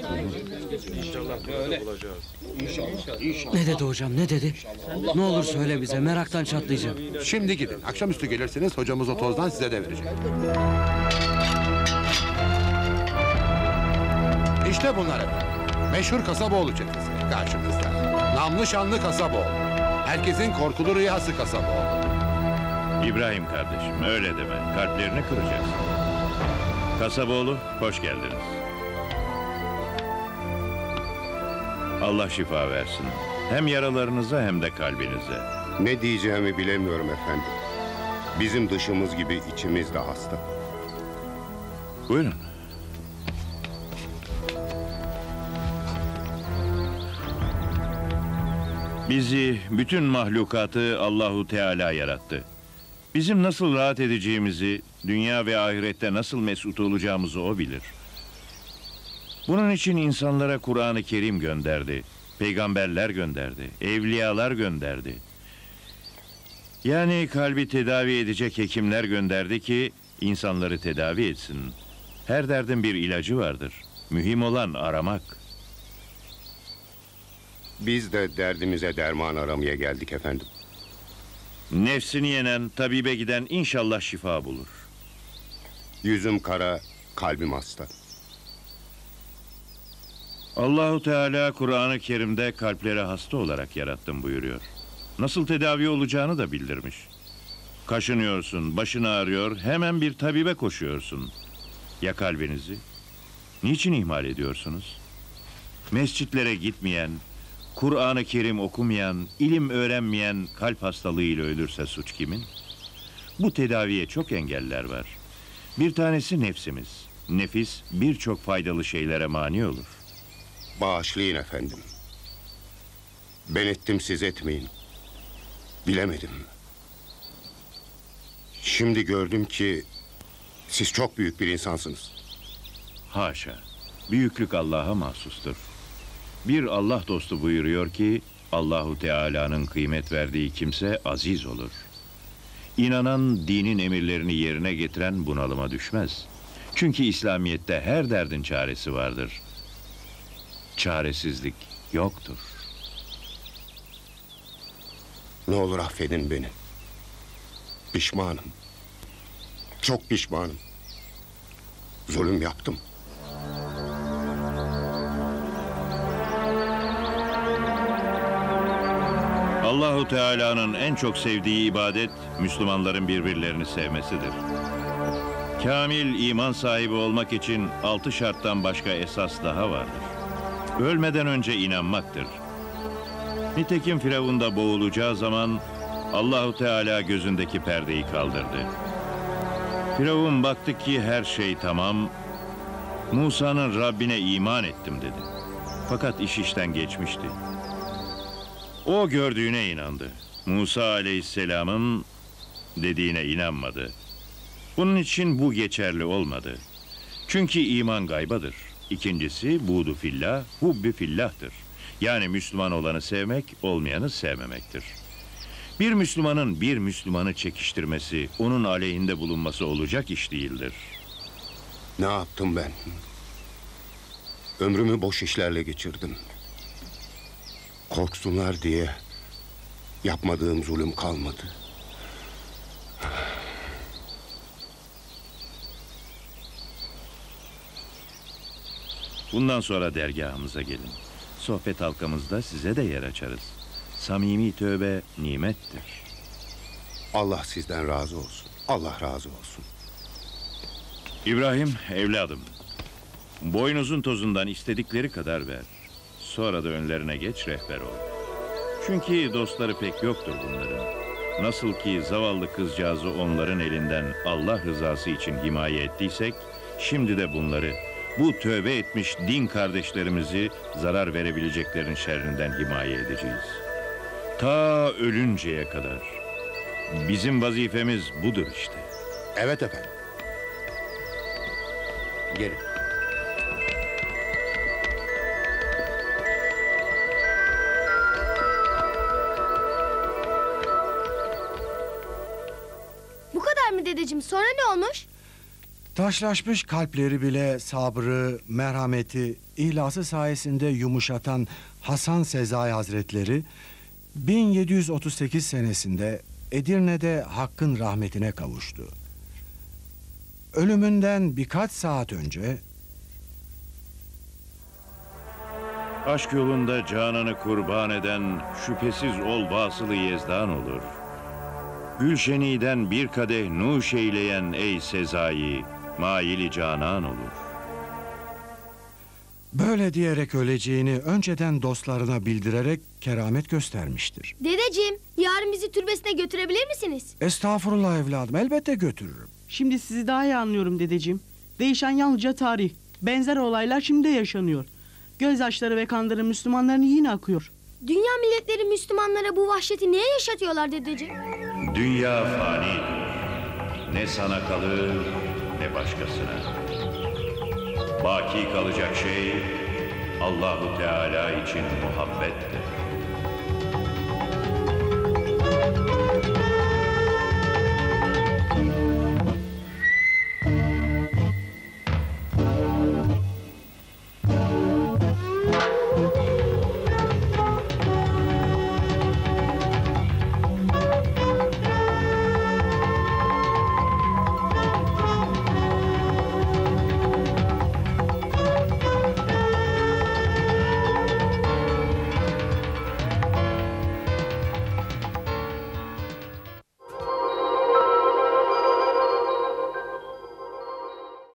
Ne dedi hocam, ne dedi? Ne olur söyle bize, meraktan çatlayacağım. Şimdi gidin. Akşamüstü gelirsiniz, hocamız o tozdan size de verecek. İşte bunlar efendim. Meşhur Kasaboğlu çetesi karşımızda. Namlı şanlı Kasaboğlu. Herkesin korkulu rüyası Kasaboğlu. İbrahim kardeşim, öyle deme. Kalplerini kıracağız. Kasaboğlu, hoş geldiniz. Allah şifa versin. Hem yaralarınıza hem de kalbinize. Ne diyeceğimi bilemiyorum efendim. Bizim dışımız gibi içimiz de hasta. Buyurun. Bizi, bütün mahlukatı Allahu Teala yarattı. Bizim nasıl rahat edeceğimizi, dünya ve ahirette nasıl mesut olacağımızı O bilir. Bunun için insanlara Kur'an-ı Kerim gönderdi, peygamberler gönderdi, evliyalar gönderdi. Yani kalbi tedavi edecek hekimler gönderdi ki insanları tedavi etsin. Her derdin bir ilacı vardır. Mühim olan aramak. Biz de derdimize derman aramaya geldik efendim. Nefsini yenen, tabibe giden inşallah şifa bulur. Yüzüm kara, kalbim hasta. Allahu Teala Kur'an-ı Kerim'de kalpleri hasta olarak yarattım buyuruyor. Nasıl tedavi olacağını da bildirmiş. Kaşınıyorsun, başın ağrıyor, hemen bir tabibe koşuyorsun. Ya kalbinizi? Niçin ihmal ediyorsunuz? Mescitlere gitmeyen, Kur'an-ı Kerim okumayan, ilim öğrenmeyen kalp hastalığıyla ölürse suç kimin? Bu tedaviye çok engeller var. Bir tanesi nefsimiz. Nefis birçok faydalı şeylere mani olur. Bağışlayın efendim. Ben ettim, siz etmeyin. Bilemedim. Şimdi gördüm ki siz çok büyük bir insansınız. Haşa. Büyüklük Allah'a mahsustur. Bir Allah dostu buyuruyor ki Allahu Teala'nın kıymet verdiği kimse aziz olur. İnanan, dinin emirlerini yerine getiren bunalıma düşmez. Çünkü İslamiyet'te her derdin çaresi vardır. Çaresizlik yoktur. Ne olur affedin beni. Pişmanım. Çok pişmanım. Zulüm yaptım. Allahu Teala'nın en çok sevdiği ibadet Müslümanların birbirlerini sevmesidir. Kamil iman sahibi olmak için 6 şarttan başka esas daha vardır. Ölmeden önce inanmaktır. Nitekim Firavun da boğulacağı zaman Allahu Teala gözündeki perdeyi kaldırdı. Firavun baktı ki her şey tamam. Musa'nın Rabbine iman ettim dedi. Fakat iş işten geçmişti. O gördüğüne inandı. Musa Aleyhisselam'ın dediğine inanmadı. Bunun için bu geçerli olmadı. Çünkü iman gaybadır. İkincisi buğdu fillah, hubbi fillah'tır. Yani Müslüman olanı sevmek, olmayanı sevmemektir. Bir Müslümanın bir Müslümanı çekiştirmesi, onun aleyhinde bulunması olacak iş değildir. Ne yaptım ben? Ömrümü boş işlerle geçirdim. Korksunlar diye yapmadığım zulüm kalmadı. Bundan sonra dergahımıza gelin. Sohbet halkamızda size de yer açarız. Samimi tövbe nimettir. Allah sizden razı olsun. Allah razı olsun. İbrahim, evladım. Boynuzun tozundan istedikleri kadar ver. Sonra da önlerine geç, rehber ol. Çünkü dostları pek yoktur bunların. Nasıl ki zavallı kızcağızı onların elinden Allah rızası için himaye ettiysek, şimdi de bunları, bu tövbe etmiş din kardeşlerimizi zarar verebileceklerin şerrinden himaye edeceğiz. Ta ölünceye kadar. Bizim vazifemiz budur işte. Evet efendim. Gelin. Bu kadar mı dedeciğim? Sonra ne olmuş? Taşlaşmış kalpleri bile sabrı, merhameti, ihlası sayesinde yumuşatan Hasan Sezai Hazretleri 1738 senesinde Edirne'de Hakk'ın rahmetine kavuştu. Ölümünden birkaç saat önce Aşk yolunda cananı kurban eden şüphesiz ol vasılı yezdan olur. Gülşeniden bir kadeh nuş eyleyen ey Sezai, maili canan olur. Böyle diyerek öleceğini önceden dostlarına bildirerek keramet göstermiştir. Dedeciğim, yarın bizi türbesine götürebilir misiniz? Estağfurullah evladım, elbette götürürüm. Şimdi sizi daha iyi anlıyorum dedeciğim. Değişen yalnızca tarih. Benzer olaylar şimdi de yaşanıyor. Gözyaşları ve kanları Müslümanların yine akıyor. Dünya milletleri Müslümanlara bu vahşeti niye yaşatıyorlar dedeciğim? Dünya fanidir. Ne sana kalır ne başkasına. Baki kalacak şey Allahu Teala için muhabbettir.